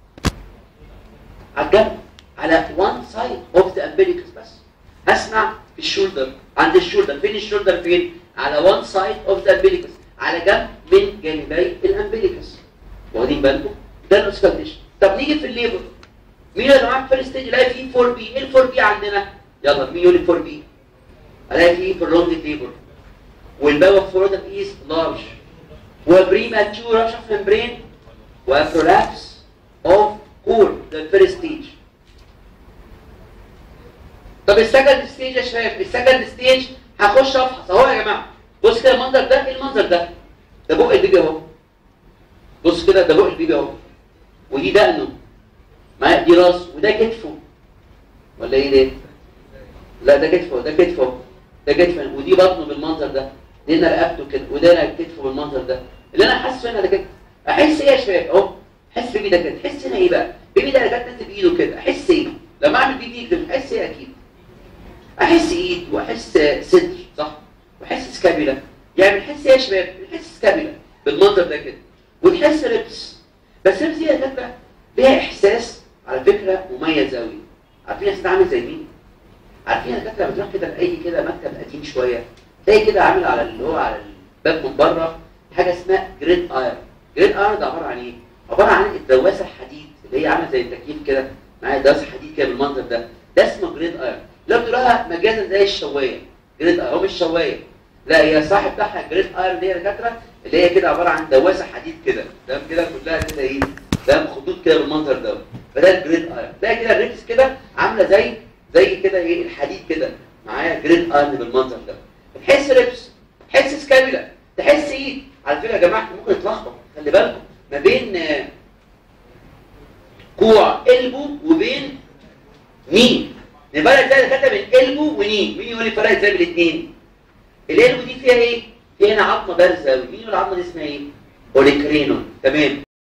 على الجنب، على وان سايد اوف ذا امبليكس بس. اسمع في الشولدر، عند الشولدر فين الشولدر فين؟ على وان سايد اوف ذا امبليكس، على جنب من جانبي الامبليكس. واخدين بالكم؟ ده السكالتيشن. طب نيجي في الليبر. مين يا جماعه في الستيج الاقي فيه فور بي؟ ايه الفور بي عندنا؟ يلا مين يقول لي فور بي؟ الاقي فيه برولونج ليبر والباور فورودم از لارج وبريماتشور رابشر اوف ممبرين وبرولابس اوف كور ذا فيرست ستيج. طب السكند ستيج يا شباب، السكند ستيج هخش افحص اهو يا جماعه. بص كده المنظر ده، ايه المنظر ده؟ ده بق البيبي اهو. بص كده ده بق البيبي اهو. ودي دقنه. معايا دي راسه وده كتفه. ولا ايه ده؟ لا ده كتفه، ده كتفه. ده كتفه ودي بطنه بالمنظر ده. دي هنا رقبته كده وده هنا كتفه بالمنظر ده. اللي انا حاسه هنا ده كده. احس ايه يا شباب؟ اهو. احس بيبي ده كده. احس هنا ايه بقى؟ بيبي ده جت نازل بايده كده. احس ايه؟ لما اعمل بيبي كده احس ايه اكيد؟ احس ايد واحس صدر صح؟ واحس سكابيلا. يعني بنحس ايه يا شباب؟ بنحس سكابيلا بالمنظر ده كده. وتحس ريبس. بس ريبس دي يا دكاتره ليها احساس على فكره مميز قوي. عارفين احساس عامل زي مين؟ عارفين يا دكاتره بتروح كده لاي كده مكتب قديم شويه تلاقي كده عامل على اللي هو على الباب من بره حاجه اسمها جريد اير. جريد اير ده عباره عن ايه؟ عباره عن الدواسه الحديد اللي هي عامله زي التكييف كده، معايا دواسه حديد كده بالمنظر ده. ده اسمه جريد اير. لو بتقولها مجازا زي الشوايه. جريد اير هو مش شوايه، لا هي صاحب بتاعها جريد اير اللي هي دكاتره اللي هي كده عباره عن دواسه حديد كده، تمام كده كلها كده ايه؟ ده خطوط كده بالمنظر ده. فده الجريد اير. تلاقي كده الريبس كده عامله زي زي كده ايه الحديد كده، معايا جريد اير بالمنظر ده. تحس ريبس، تحس سكابيلا، تحس ايد. على فكره يا جماعه ممكن تلخبط. الاثنين. الالبو دي فيها ايه؟ فيها هنا عظمه بارزه قوي، مين العظمه دي اسمها ايه؟ اوريكرينون. تمام.